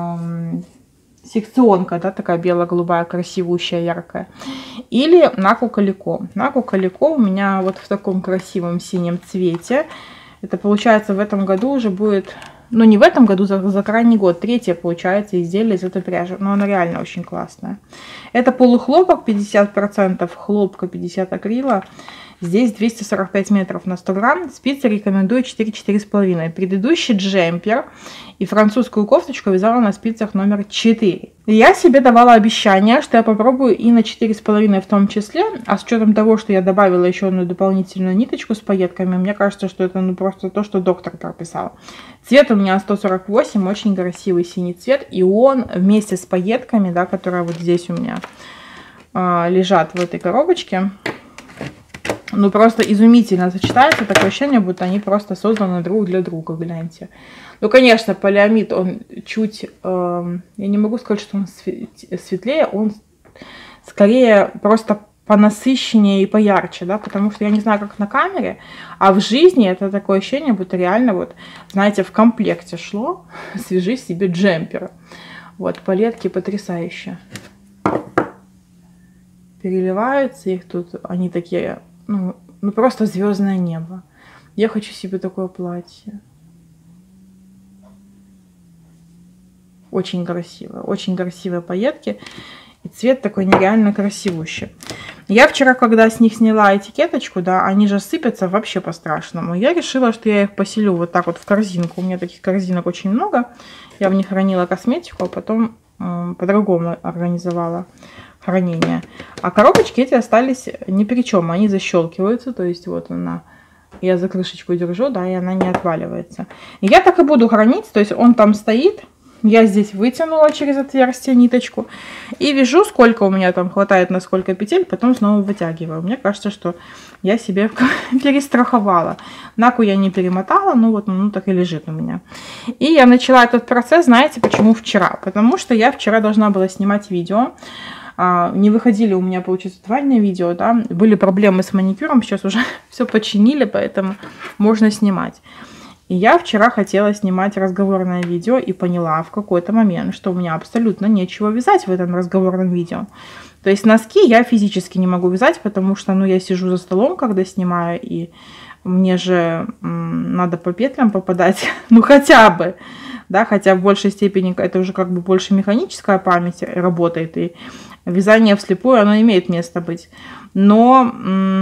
секционка, да, такая бело-голубая, красивущая, яркая. Или Наку Калико. Наку Калико у меня вот в таком красивом синем цвете. Это получается в этом году уже будет Ну, не в этом году, за крайний год. Третье, получается, изделие из этой пряжи. Но она реально очень классная. Это полухлопок, 50% хлопка, 50 акрила. Здесь 245 метров на 100 грамм. Спицы рекомендую 4-4,5. Предыдущий джемпер и французскую кофточку вязала на спицах номер 4. Я себе давала обещание, что я попробую и на 4,5 в том числе. А с учетом того, что я добавила еще одну дополнительную ниточку с пайетками, мне кажется, что это ну просто то, что доктор прописал. Цвет у меня 148, очень красивый синий цвет. И он вместе с пайетками, да, которые вот здесь у меня лежат в этой коробочке, ну, просто изумительно сочетается. Такое ощущение, будто они просто созданы друг для друга, гляньте. Ну, конечно, полиамид, он чуть... я не могу сказать, что он светлее, он скорее просто понасыщеннее и поярче, да, потому что я не знаю, как на камере, а в жизни это такое ощущение, будто реально вот, знаете, в комплекте шло, свяжи себе джемпер. Вот, палетки потрясающие. Переливаются их тут, они такие... Ну, просто звездное небо. Я хочу себе такое платье. Очень красивые пайетки. И цвет такой нереально красивущий. Я вчера, когда с них сняла этикеточку, да, они же сыпятся вообще по-страшному. Я решила, что я их поселю вот так вот в корзинку. У меня таких корзинок очень много. Я в них хранила косметику, а потом по-другому организовала хранение. А коробочки эти остались ни при чем. Они защелкиваются. То есть вот она. Я за крышечку держу, да, и она не отваливается. И я так и буду хранить. То есть он там стоит. Я здесь вытянула через отверстие ниточку. И вяжу, сколько у меня там хватает на сколько петель. Потом снова вытягиваю. Мне кажется, что я себе перестраховала. Наку я не перемотала. Ну вот, ну так и лежит у меня. И я начала этот процесс, знаете, почему вчера? Потому что я вчера должна была снимать видео. Не выходили у меня, получается, твальные видео, да, были проблемы с маникюром, сейчас уже все починили, поэтому можно снимать. И я вчера хотела снимать разговорное видео и поняла в какой-то момент, что у меня абсолютно нечего вязать в этом разговорном видео. То есть носки я физически не могу вязать, потому что, ну, я сижу за столом, когда снимаю, и мне же надо по петлям попадать, ну, хотя бы, да, хотя в большей степени это уже как бы больше механическая память работает, и вязание вслепую, оно имеет место быть. Но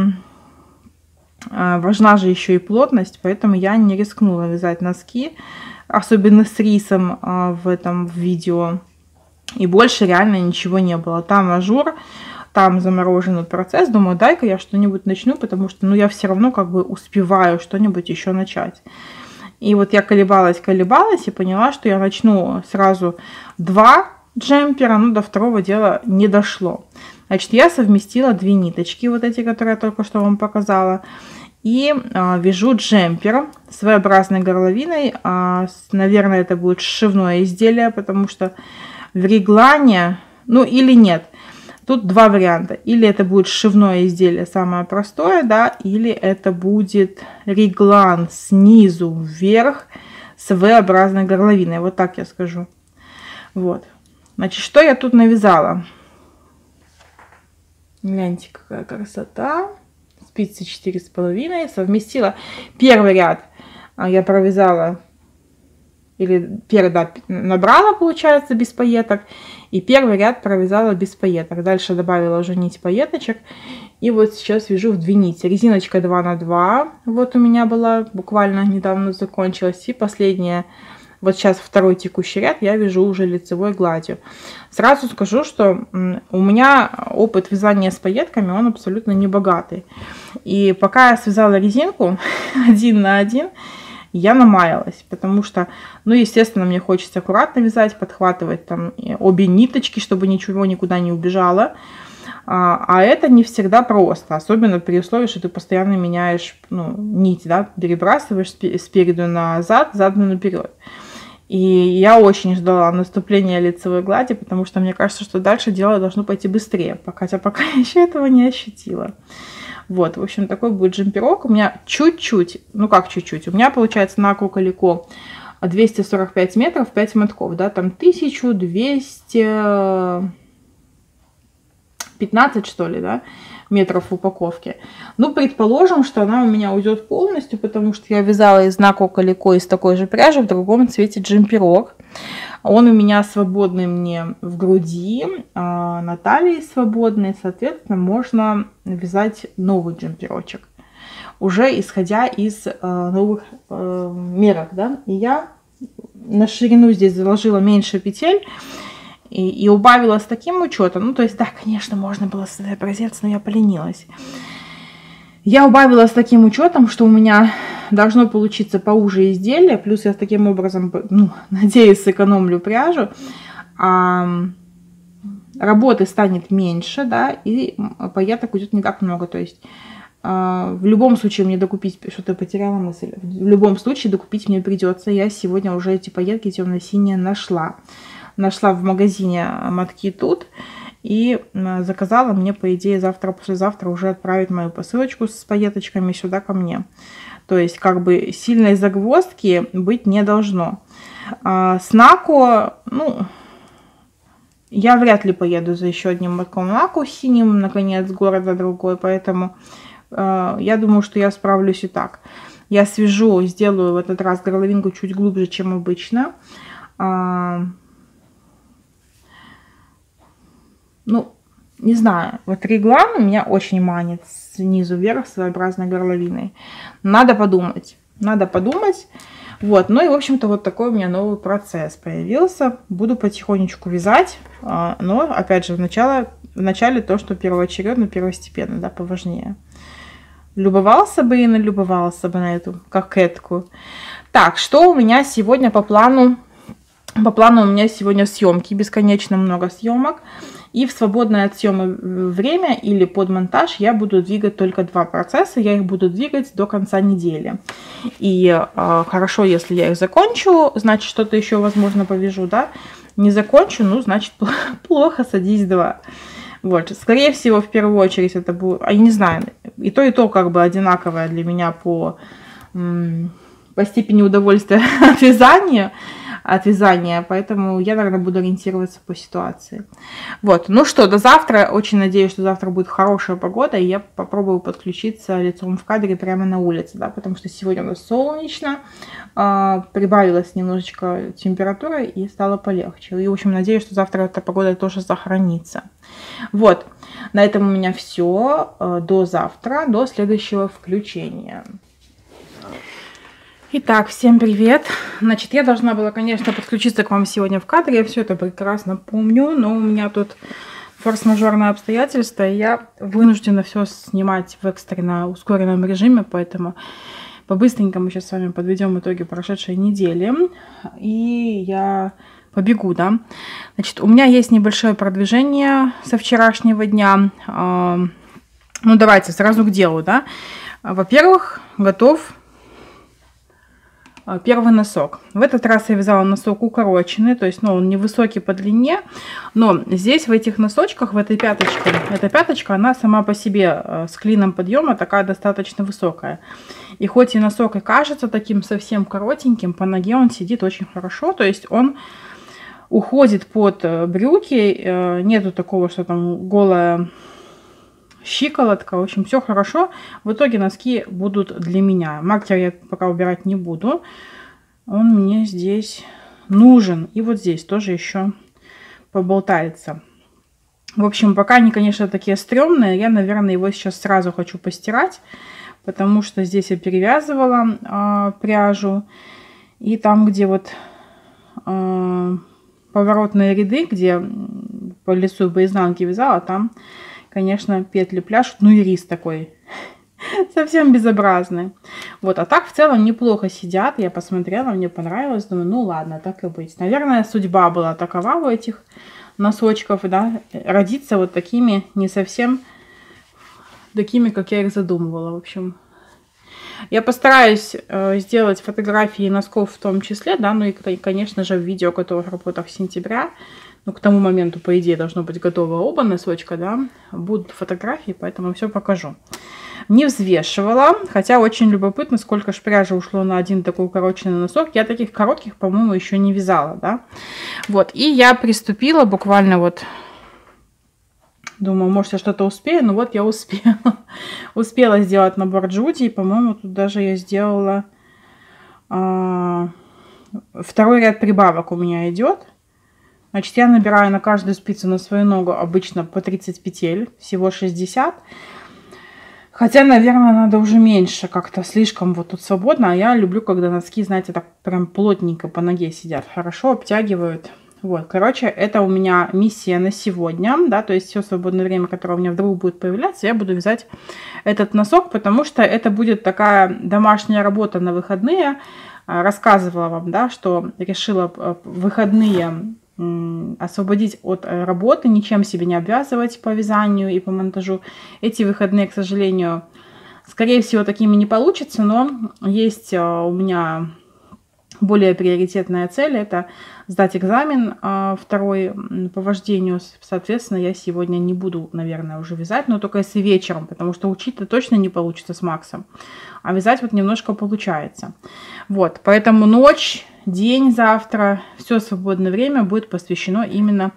важна же еще и плотность, поэтому я не рискнула вязать носки, особенно с рисом в этом видео. И больше реально ничего не было. Там ажур, там замороженный процесс. Думаю, дай-ка я что-нибудь начну, потому что, ну, я все равно как бы успеваю что-нибудь еще начать. И вот я колебалась и поняла, что я начну сразу 2 джемпера, но до второго дела не дошло. Значит, я совместила 2 ниточки, вот эти, которые я только что вам показала, и вяжу джемпер с V-образной горловиной. Наверное, это будет сшивное изделие, потому что в реглане, ну или нет, тут 2 варианта. Или это будет сшивное изделие, самое простое, да, или это будет реглан снизу вверх с V-образной горловиной. Вот так я скажу. Вот. Значит, что я тут навязала? Гляньте, какая красота. Спицы 4,5. Совместила первый ряд. Я провязала, или первый, да, набрала, получается, без пайеток. И первый ряд провязала без пайеток. Дальше добавила уже нить пайеточек. И вот сейчас вяжу в 2 нити. Резиночка 2 на 2. Вот у меня была, буквально недавно закончилась. И последняя. Вот сейчас второй текущий ряд я вяжу уже лицевой гладью. Сразу скажу, что у меня опыт вязания с пайетками, он абсолютно не богатый. И пока я связала резинку 1 на 1, я намаялась. Потому что, ну, естественно, мне хочется аккуратно вязать, подхватывать там обе ниточки, чтобы ничего никуда не убежало. А это не всегда просто, особенно при условии, что ты постоянно меняешь, ну, нить, да, перебрасываешь спереду назад, задом наперед. И я очень ждала наступления лицевой глади, потому что мне кажется, что дальше дело должно пойти быстрее, хотя пока я еще этого не ощутила. Вот, в общем, такой будет джемперок. У меня чуть-чуть, ну как чуть-чуть, у меня получается на Калико 245 метров, 5 мотков, да, там 1215, что ли, да. метров в упаковке. Ну, предположим, что она у меня уйдет полностью, потому что я вязала из Нако Калико из такой же пряжи в другом цвете джемперок. Он у меня свободный мне в груди, а на талии свободный, соответственно, можно вязать новый джемперочек, уже исходя из новых мерок, да. И я на ширину здесь заложила меньше петель и убавила с таким учетом. Ну, то есть, да, конечно, можно было создать образец, но я поленилась. Я убавила с таким учетом, что у меня должно получиться поуже изделие, плюс я таким образом, ну, надеюсь, сэкономлю пряжу, работы станет меньше, да, и пайеток уйдет не так много, то есть в любом случае мне докупить, что-то потеряла мысль, в любом случае докупить мне придется. Я сегодня уже эти пайетки темно-синие нашла в магазине Мотки Тут. И заказала, мне, по идее, завтра-послезавтра уже отправить мою посылочку с пайеточками сюда ко мне. То есть, как бы, сильной загвоздки быть не должно. С Нако, ну, я вряд ли поеду за еще одним мотком Нако синим, наконец, с города другой, поэтому я думаю, что я справлюсь и так. Я свяжу, сделаю в этот раз горловинку чуть глубже, чем обычно. Ну, не знаю, вот реглан меня очень манит снизу вверх своеобразной горловиной. Надо подумать. Вот, ну и, в общем-то, вот такой у меня новый процесс появился. Буду потихонечку вязать, но, опять же, в начале то, что первоочередно, первостепенно, да, поважнее. Любовался бы на эту кокетку. Так, что у меня сегодня по плану? По плану у меня сегодня съемки, бесконечно много съемок. И в свободное от съема время или под монтаж я буду двигать только 2 процесса. Я их буду двигать до конца недели. И хорошо, если я их закончу, значит, что-то еще, возможно, повяжу, да. Не закончу, ну, значит, плохо, садись 2. Вот, скорее всего, в первую очередь это будет, я не знаю, и то как бы одинаковое для меня по степени удовольствия от вязания, поэтому я, наверное, буду ориентироваться по ситуации. Вот, ну что, до завтра. Очень надеюсь, что завтра будет хорошая погода, и я попробую подключиться лицом в кадре прямо на улице, да, потому что сегодня у нас солнечно, прибавилась немножечко температура и стало полегче. И, в общем, надеюсь, что завтра эта погода тоже сохранится. Вот, на этом у меня все. До завтра, до следующего включения. Итак, всем привет. Значит, я должна была, конечно, подключиться к вам сегодня в кадре. Я все это прекрасно помню, но у меня тут форс-мажорные обстоятельства, и я вынуждена все снимать в экстренно ускоренном режиме, поэтому по-быстренькому сейчас с вами подведем итоги прошедшей недели. И я побегу, да. Значит, у меня есть небольшое продвижение со вчерашнего дня. Ну, давайте сразу к делу, да. Во-первых, готов первый носок. В этот раз я вязала носок укороченный, то есть, ну, он невысокий по длине, но здесь в этих носочках, в этой пяточке, эта пяточка, она сама по себе с клином подъема такая достаточно высокая. И хоть и носок и кажется таким совсем коротеньким, по ноге он сидит очень хорошо, то есть он уходит под брюки, нету такого, что там голая щиколотка, в общем, все хорошо. В итоге носки будут для меня. Маркер я пока убирать не буду. Он мне здесь нужен. И вот здесь тоже еще поболтается. В общем, пока они, конечно, такие стрёмные, я, наверное, его сейчас сразу хочу постирать, потому что здесь я перевязывала пряжу. И там, где вот поворотные ряды, где по лицу и по изнанке вязала, там, конечно, петли пляшут, ну и рис такой совсем безобразный. Вот, а так в целом неплохо сидят. Я посмотрела, мне понравилось, думаю, ну ладно, так и быть. Наверное, судьба была такова у этих носочков, да, родиться вот такими, не совсем такими, как я их задумывала, в общем. Я постараюсь сделать фотографии носков в том числе, да, ну и, конечно же, в видео готовых работах сентября. Ну, к тому моменту, по идее, должно быть готово оба носочка, да. Будут фотографии, поэтому все покажу. Не взвешивала, хотя очень любопытно, сколько ж пряжи ушло на один такой укороченный носок. Я таких коротких, по-моему, еще не вязала, да. Вот, и я приступила буквально вот Думаю, может, я что-то успею. Ну вот я успела. Успела сделать набор Джуди. И, по-моему, тут даже я сделала... Второй ряд прибавок у меня идет. Значит, я набираю на каждую спицу на свою ногу обычно по 30 петель. Всего 60. Хотя, наверное, надо уже меньше. Как-то слишком вот тут свободно. А я люблю, когда носки, знаете, так прям плотненько по ноге сидят. Хорошо обтягивают. Вот, короче, это у меня миссия на сегодня, да, то есть все свободное время, которое у меня вдруг будет появляться, я буду вязать этот носок, потому что это будет такая домашняя работа на выходные. Рассказывала вам, да, что решила выходные освободить от работы, ничем себе не обвязывать по вязанию и по монтажу. Эти выходные, к сожалению, скорее всего, такими не получится, но есть у меня более приоритетная цель — это сдать экзамен второй по вождению. Соответственно, я сегодня не буду, наверное, уже вязать, но только если вечером, потому что учить-то точно не получится с Максом. А вязать вот немножко получается. Вот, поэтому ночь, день завтра, все свободное время будет посвящено именно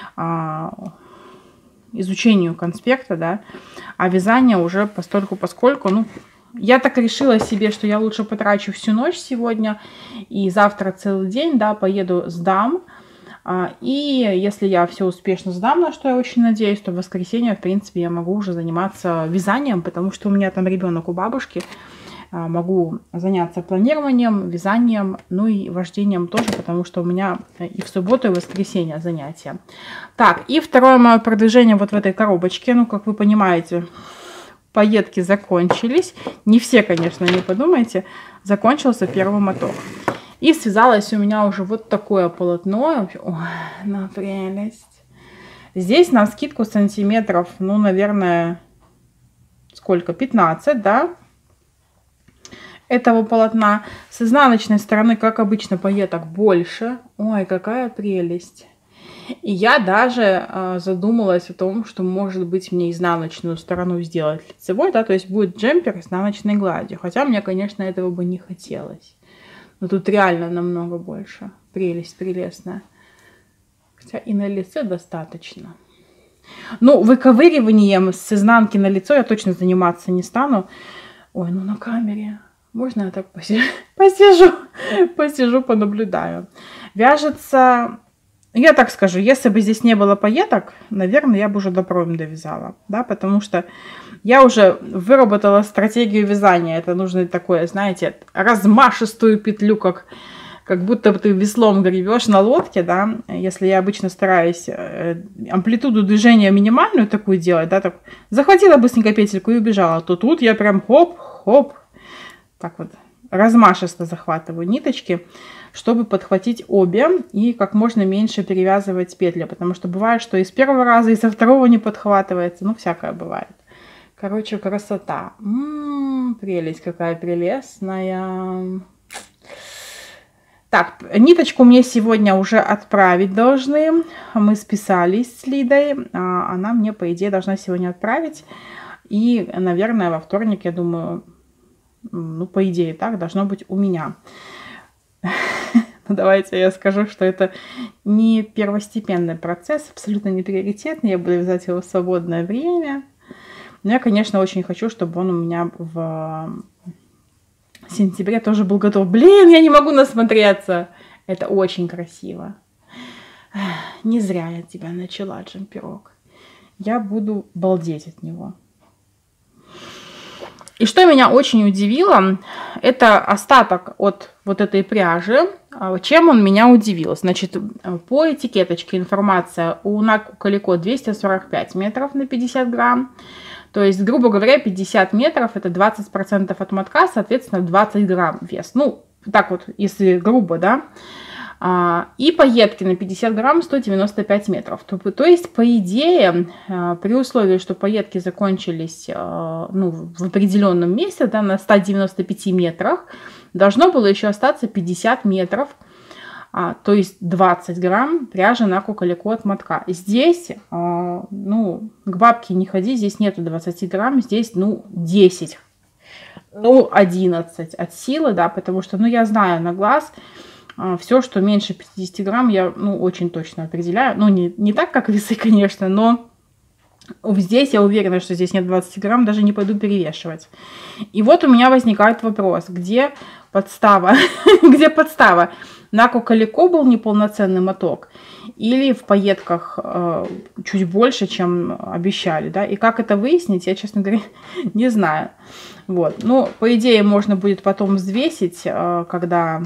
изучению конспекта, да, а вязание уже постольку поскольку, ну, я так решила себе, что я лучше потрачу всю ночь сегодня и завтра целый день, да, поеду сдам. И если я все успешно сдам, на что я очень надеюсь, то в воскресенье, в принципе, я могу уже заниматься вязанием, потому что у меня там ребенок у бабушки. Могу заняться планированием, вязанием, ну и вождением тоже, потому что у меня и в субботу, и в воскресенье занятия. Так, и второе мое продвижение вот в этой коробочке. Ну, как вы понимаете, пайетки закончились. Не все, конечно, не подумайте. Закончился первый моток. И связалось у меня уже вот такое полотно. Ой, на прелесть. Здесь на скидку сантиметров, ну, наверное, сколько? 15, да? Этого полотна. С изнаночной стороны, как обычно, пайеток больше. Ой, какая прелесть. И я даже задумалась о том, что, может быть, мне изнаночную сторону сделать лицевой, да, то есть будет джемпер с изнаночной гладью. Хотя мне, конечно, этого бы не хотелось. Но тут реально намного больше. Прелесть прелестная. Хотя и на лице достаточно. Ну, выковыриванием с изнанки на лицо я точно заниматься не стану. Ой, ну на камере. Можно я так посижу, понаблюдаю. Вяжется... Я так скажу, если бы здесь не было пайеток, наверное, я бы уже до пройм довязала, да, потому что я уже выработала стратегию вязания. Это нужно такое, знаете, размашистую петлю, как будто ты веслом гребешь на лодке, да. Если я обычно стараюсь амплитуду движения минимальную такую делать, да, так захватила быстренько петельку и убежала, то тут я прям хоп-хоп, так вот размашисто захватываю ниточки, чтобы подхватить обе и как можно меньше перевязывать петли, потому что бывает, что и с первого раза, и со второго не подхватывается, ну, всякое бывает. Короче, красота. Прелесть какая прелестная. Так, ниточку мне сегодня уже отправить должны. Мы списались с Лидой. Она мне, по идее, должна сегодня отправить. И, наверное, во вторник, я думаю, ну, по идее, так должно быть у меня. Давайте я скажу, что это не первостепенный процесс, абсолютно не приоритетный. Я буду вязать его в свободное время. Но я, конечно, очень хочу, чтобы он у меня в сентябре тоже был готов. Блин, я не могу насмотреться. Это очень красиво. Не зря я тебя начала, джемперок. Я буду балдеть от него. И что меня очень удивило, это остаток от вот этой пряжи. Чем он меня удивил? Значит, по этикеточке информация у Наку Калико 245 метров на 50 грамм. То есть, грубо говоря, 50 метров это 20% от мотка, соответственно, 20 грамм вес. Ну, так вот, если грубо, да. И пайетки на 50 грамм 195 метров. То есть, по идее, при условии, что пайетки закончились ну, в определенном месте, да, на 195 метрах, должно было еще остаться 50 метров, то есть 20 грамм пряжи Наку Калико от мотка. Здесь, ну, к бабке не ходи, здесь нету 20 грамм, здесь, ну, 10, ну, 11 от силы, да, потому что, ну, я знаю на глаз, все, что меньше 50 грамм, я, ну, очень точно определяю. Ну, не так, как весы, конечно, но Здесь я уверена, что здесь нет 20 грамм, даже не пойду перевешивать. И вот у меня возникает вопрос, где подстава? Где подстава? На Кокалико был неполноценный моток или в пайетках чуть больше, чем обещали, да? И как это выяснить, я, честно говоря, не знаю. Вот. Ну, по идее, можно будет потом взвесить, когда...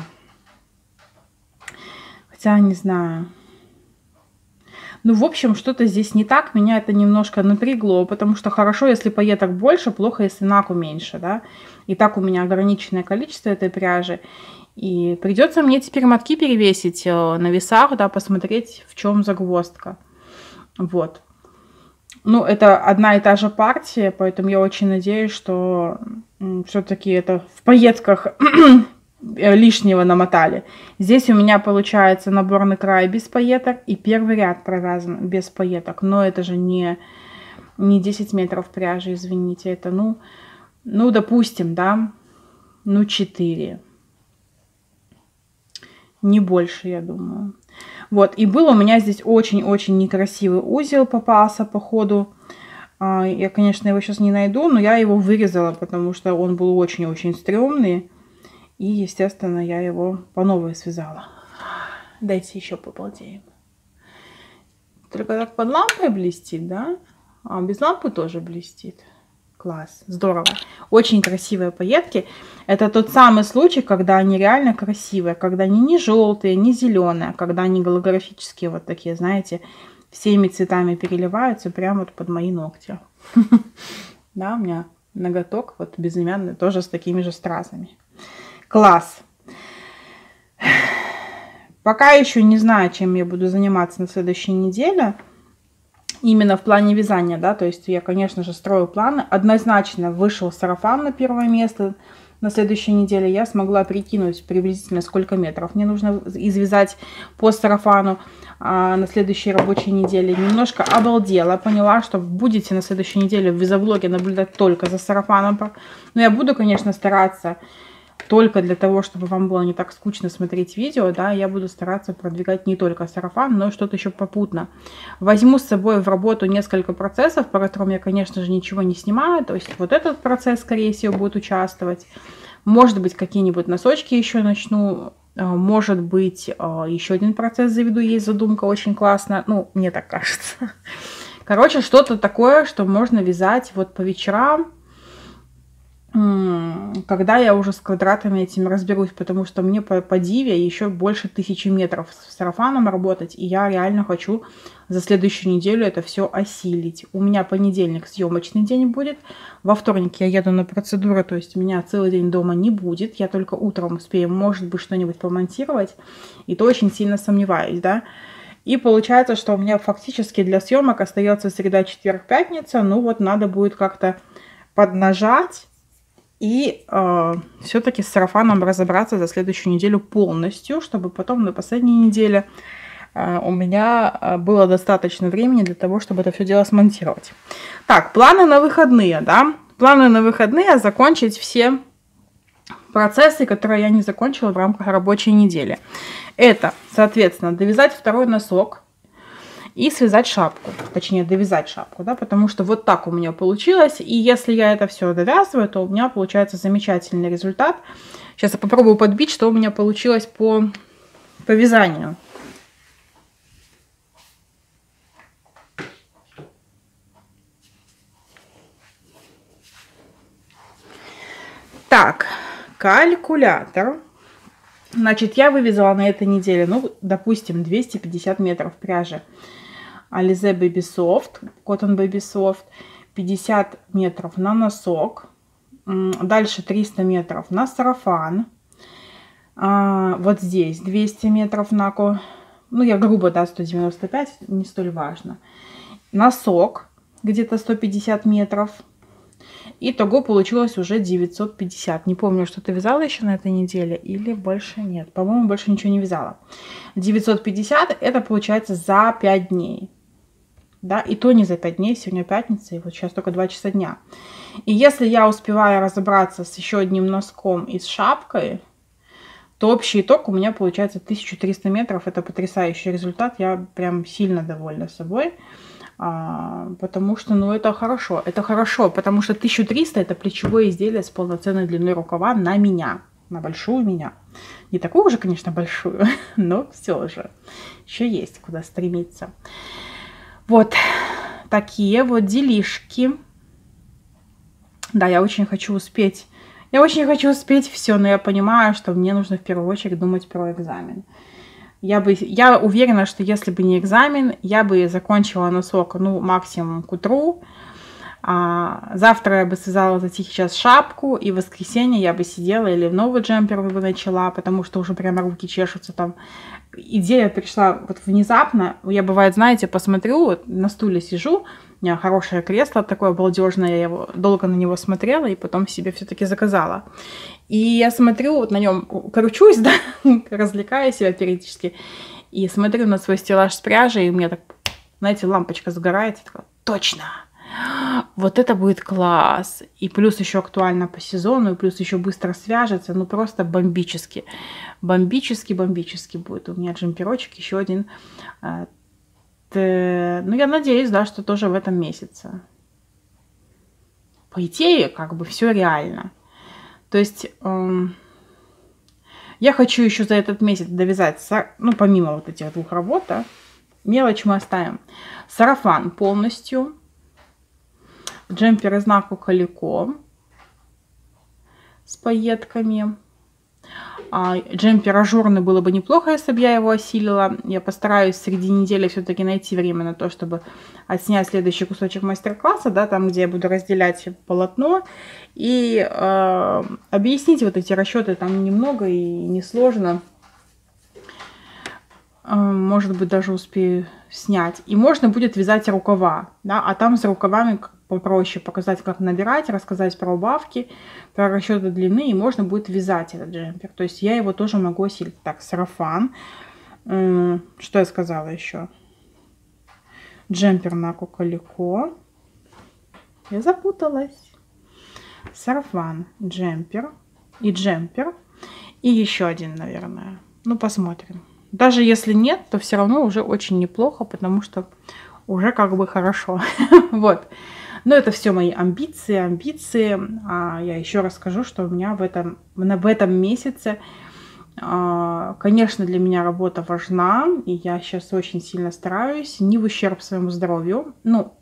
Хотя, не знаю... Ну, в общем, что-то здесь не так. Меня это немножко напрягло, потому что хорошо, если пайеток больше, плохо, если наку меньше, да. И так у меня ограниченное количество этой пряжи. И придется мне теперь мотки перевесить на весах, да, посмотреть, в чем загвоздка. Вот. Ну, это одна и та же партия, поэтому я очень надеюсь, что все-таки это в пайетках... лишнего намотали. Здесь у меня получается наборный край без пайеток и первый ряд провязан без пайеток. Но это же не 10 метров пряжи, извините. Это, ну, допустим, да, 4. Не больше, я думаю. Вот, и был у меня здесь очень-очень некрасивый узел попался по ходу. Я, конечно, его сейчас не найду, но я его вырезала, потому что он был очень-очень стрёмный. И, естественно, я его по новой связала. Дайте еще побалдеем. Только так под лампой блестит, да? А без лампы тоже блестит. Класс, здорово. Очень красивые пайетки. Это тот самый случай, когда они реально красивые. Когда они не желтые, не зеленые. Когда они голографические вот такие, знаете, всеми цветами переливаются прямо вот под мои ногти. Да, у меня ноготок вот безымянный, тоже с такими же стразами. Класс. Пока еще не знаю, чем я буду заниматься на следующей неделе. Именно в плане вязания, да. То есть я, конечно же, строю планы. Однозначно вышел сарафан на первое место. На следующей неделе я смогла прикинуть приблизительно, сколько метров мне нужно извязать по сарафану на следующей рабочей неделе. Немножко обалдела, поняла, что будете на следующей неделе в визоблоге наблюдать только за сарафаном. Но я буду, конечно, стараться... Только для того, чтобы вам было не так скучно смотреть видео, да, я буду стараться продвигать не только сарафан, но и что-то еще попутно. Возьму с собой в работу несколько процессов, по которым я, конечно же, ничего не снимаю. То есть вот этот процесс, скорее всего, будет участвовать. Может быть, какие-нибудь носочки еще начну. Может быть, еще один процесс заведу. Есть задумка очень классная. Ну, мне так кажется. Короче, что-то такое, что можно вязать вот по вечерам, когда я уже с квадратами этим разберусь, потому что мне по диве еще больше 1000 метров с сарафаном работать, и я реально хочу за следующую неделю это все осилить. У меня понедельник съемочный день будет, во вторник я еду на процедуру, то есть у меня целый день дома не будет, я только утром успею, может быть, что-нибудь помонтировать, и то очень сильно сомневаюсь, да. И получается, что у меня фактически для съемок остается среда, четверг, пятница, ну вот надо будет как-то поднажать, и все-таки с сарафаном разобраться за следующую неделю полностью, чтобы потом на последней неделе у меня было достаточно времени для того, чтобы это все дело смонтировать. Так, планы на выходные, да? Планы на выходные — закончить все процессы, которые я не закончила в рамках рабочей недели. Это, соответственно, довязать второй носок и связать шапку, точнее довязать шапку, да, потому что вот так у меня получилось, и если я это все довязываю, то у меня получается замечательный результат. Сейчас я попробую подбить, что у меня получилось по вязанию. Так, калькулятор. Значит, я вывязала на этой неделе, ну, допустим, 250 метров пряжи Alize Baby Soft, Cotton Baby Soft, 50 метров на носок, дальше 300 метров на сарафан, вот здесь 200 метров на, ну, я грубо, да, 195, не столь важно, носок где-то 150 метров. Итого получилось уже 950. Не помню, что ты вязала еще на этой неделе или больше нет. По-моему, больше ничего не вязала. 950 это получается за 5 дней. Да, и то не за 5 дней, сегодня пятница, и вот сейчас только 2 часа дня. И если я успеваю разобраться с еще одним носком и с шапкой, то общий итог у меня получается 1300 метров. Это потрясающий результат, я прям сильно довольна собой. Потому что, ну, это хорошо, потому что 1300 это плечевое изделие с полноценной длиной рукава на меня, на большую меня. Не такую же, конечно, большую, но все же еще есть куда стремиться. Вот такие вот делишки. Да, я очень хочу успеть все, но я понимаю, что мне нужно в первую очередь думать про экзамен. Я уверена, что если бы не экзамен, я бы закончила носок, ну, максимум к утру. Завтра я бы связала за тихий час шапку, и в воскресенье я бы сидела или в новый джемпер бы начала, потому что уже прямо руки чешутся там. Идея пришла вот внезапно. Я, бывает, знаете, посмотрю, вот на стуле сижу, у меня хорошее кресло такое балдежное, я долго на него смотрела и потом себе все-таки заказала. И я смотрю, вот на нем кручусь, да, развлекаю себя периодически, и смотрю на свой стеллаж с пряжей, и у меня так, знаете, лампочка загорается, и такая, точно! Вот это будет класс. И плюс еще актуально по сезону, и плюс еще быстро свяжется. Ну, просто бомбически. Бомбически будет. У меня джемперочек еще один. Ну, я надеюсь, да, что тоже в этом месяце. По идее, как бы все реально. То есть, я хочу еще за этот месяц довязать, ну, помимо вот этих двух работ, да, мелочь мы оставим. Сарафан полностью. Джемпер из Наку Калико с пайетками. Джемпер ажурный, было бы неплохо, если бы я его осилила. Я постараюсь среди недели все-таки найти время на то, чтобы отснять следующий кусочек мастер-класса, да, там, где я буду разделять полотно. И объяснить вот эти расчеты там немного и несложно. Может быть, даже успею снять. И можно будет вязать рукава, да, а там с рукавами попроще показать, как набирать, рассказать про убавки, про расчеты длины, и можно будет вязать этот джемпер. То есть я его тоже могу осилить. Так, сарафан. Что я сказала еще? Джемпер Наку Калико. Я запуталась. Сарафан, джемпер и джемпер. И еще один, наверное. Ну, посмотрим. Даже если нет, то все равно уже очень неплохо, потому что уже как бы хорошо. Вот. Но это все мои амбиции. Я еще раз скажу, что у меня в этом месяце, конечно, для меня работа важна. И я сейчас очень сильно стараюсь, не в ущерб своему здоровью. Ну,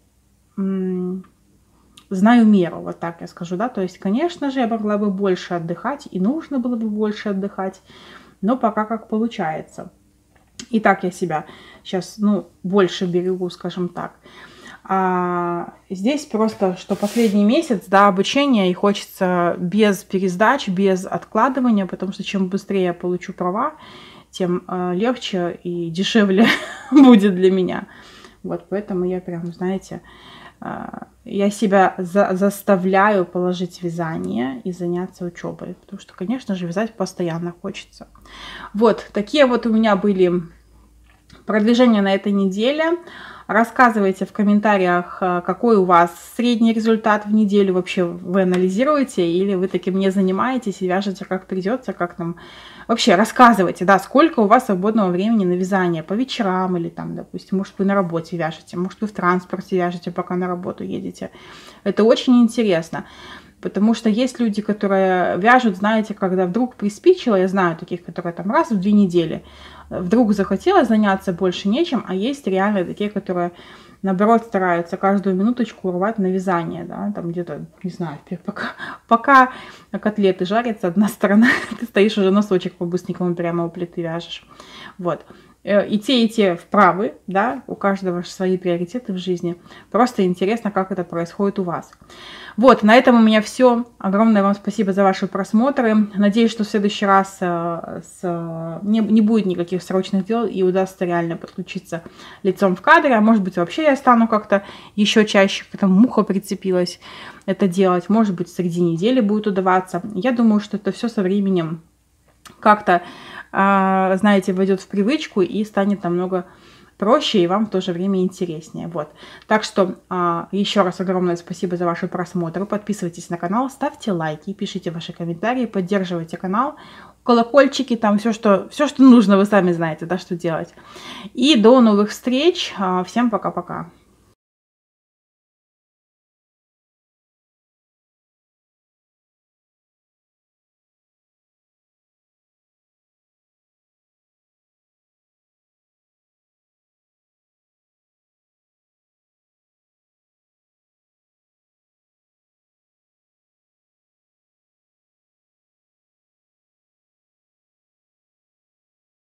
знаю меру, вот так я скажу, да. То есть, конечно же, я могла бы больше отдыхать, и нужно было бы больше отдыхать. Но пока как получается. И так я себя сейчас, ну, больше берегу, скажем так. Здесь просто, что последний месяц, да, обучения, и хочется без пересдач, без откладывания, потому что чем быстрее я получу права, тем легче и дешевле будет для меня. Вот, поэтому я прям, знаете, я себя заставляю положить вязание и заняться учебой, потому что, конечно же, вязать постоянно хочется. Вот, такие вот у меня были продвижения на этой неделе. Рассказывайте в комментариях, какой у вас средний результат в неделю, вообще вы анализируете, или вы таким не занимаетесь и вяжете как придется, как там. Вообще рассказывайте, да, сколько у вас свободного времени на вязание, по вечерам или там, допустим, может вы на работе вяжете, может вы в транспорте вяжете, пока на работу едете. Это очень интересно, потому что есть люди, которые вяжут, знаете, когда вдруг приспичило, я знаю таких, которые там раз в 2 недели, вдруг захотелось заняться, больше нечем, а есть реально такие, которые, наоборот, стараются каждую минуточку урвать на вязание, да, там где-то, не знаю, пока котлеты жарятся, одна сторона, ты стоишь уже носочек по-быстренькому прямо у плиты вяжешь, вот. И те вправы, да, у каждого свои приоритеты в жизни. Просто интересно, как это происходит у вас. Вот, на этом у меня все. Огромное вам спасибо за ваши просмотры. Надеюсь, что в следующий раз не будет никаких срочных дел и удастся реально подключиться лицом в кадре. А может быть, вообще я стану как-то еще чаще, как-то муха прицепилась это делать. Может быть, среди недели будет удаваться. Я думаю, что это все со временем как-то, знаете, войдет в привычку и станет намного проще и вам в то же время интереснее. Вот. Так что еще раз огромное спасибо за ваши просмотры. Подписывайтесь на канал, ставьте лайки, пишите ваши комментарии, поддерживайте канал, колокольчики, там все, что нужно, вы сами знаете, да, что делать. И до новых встреч. Всем пока-пока.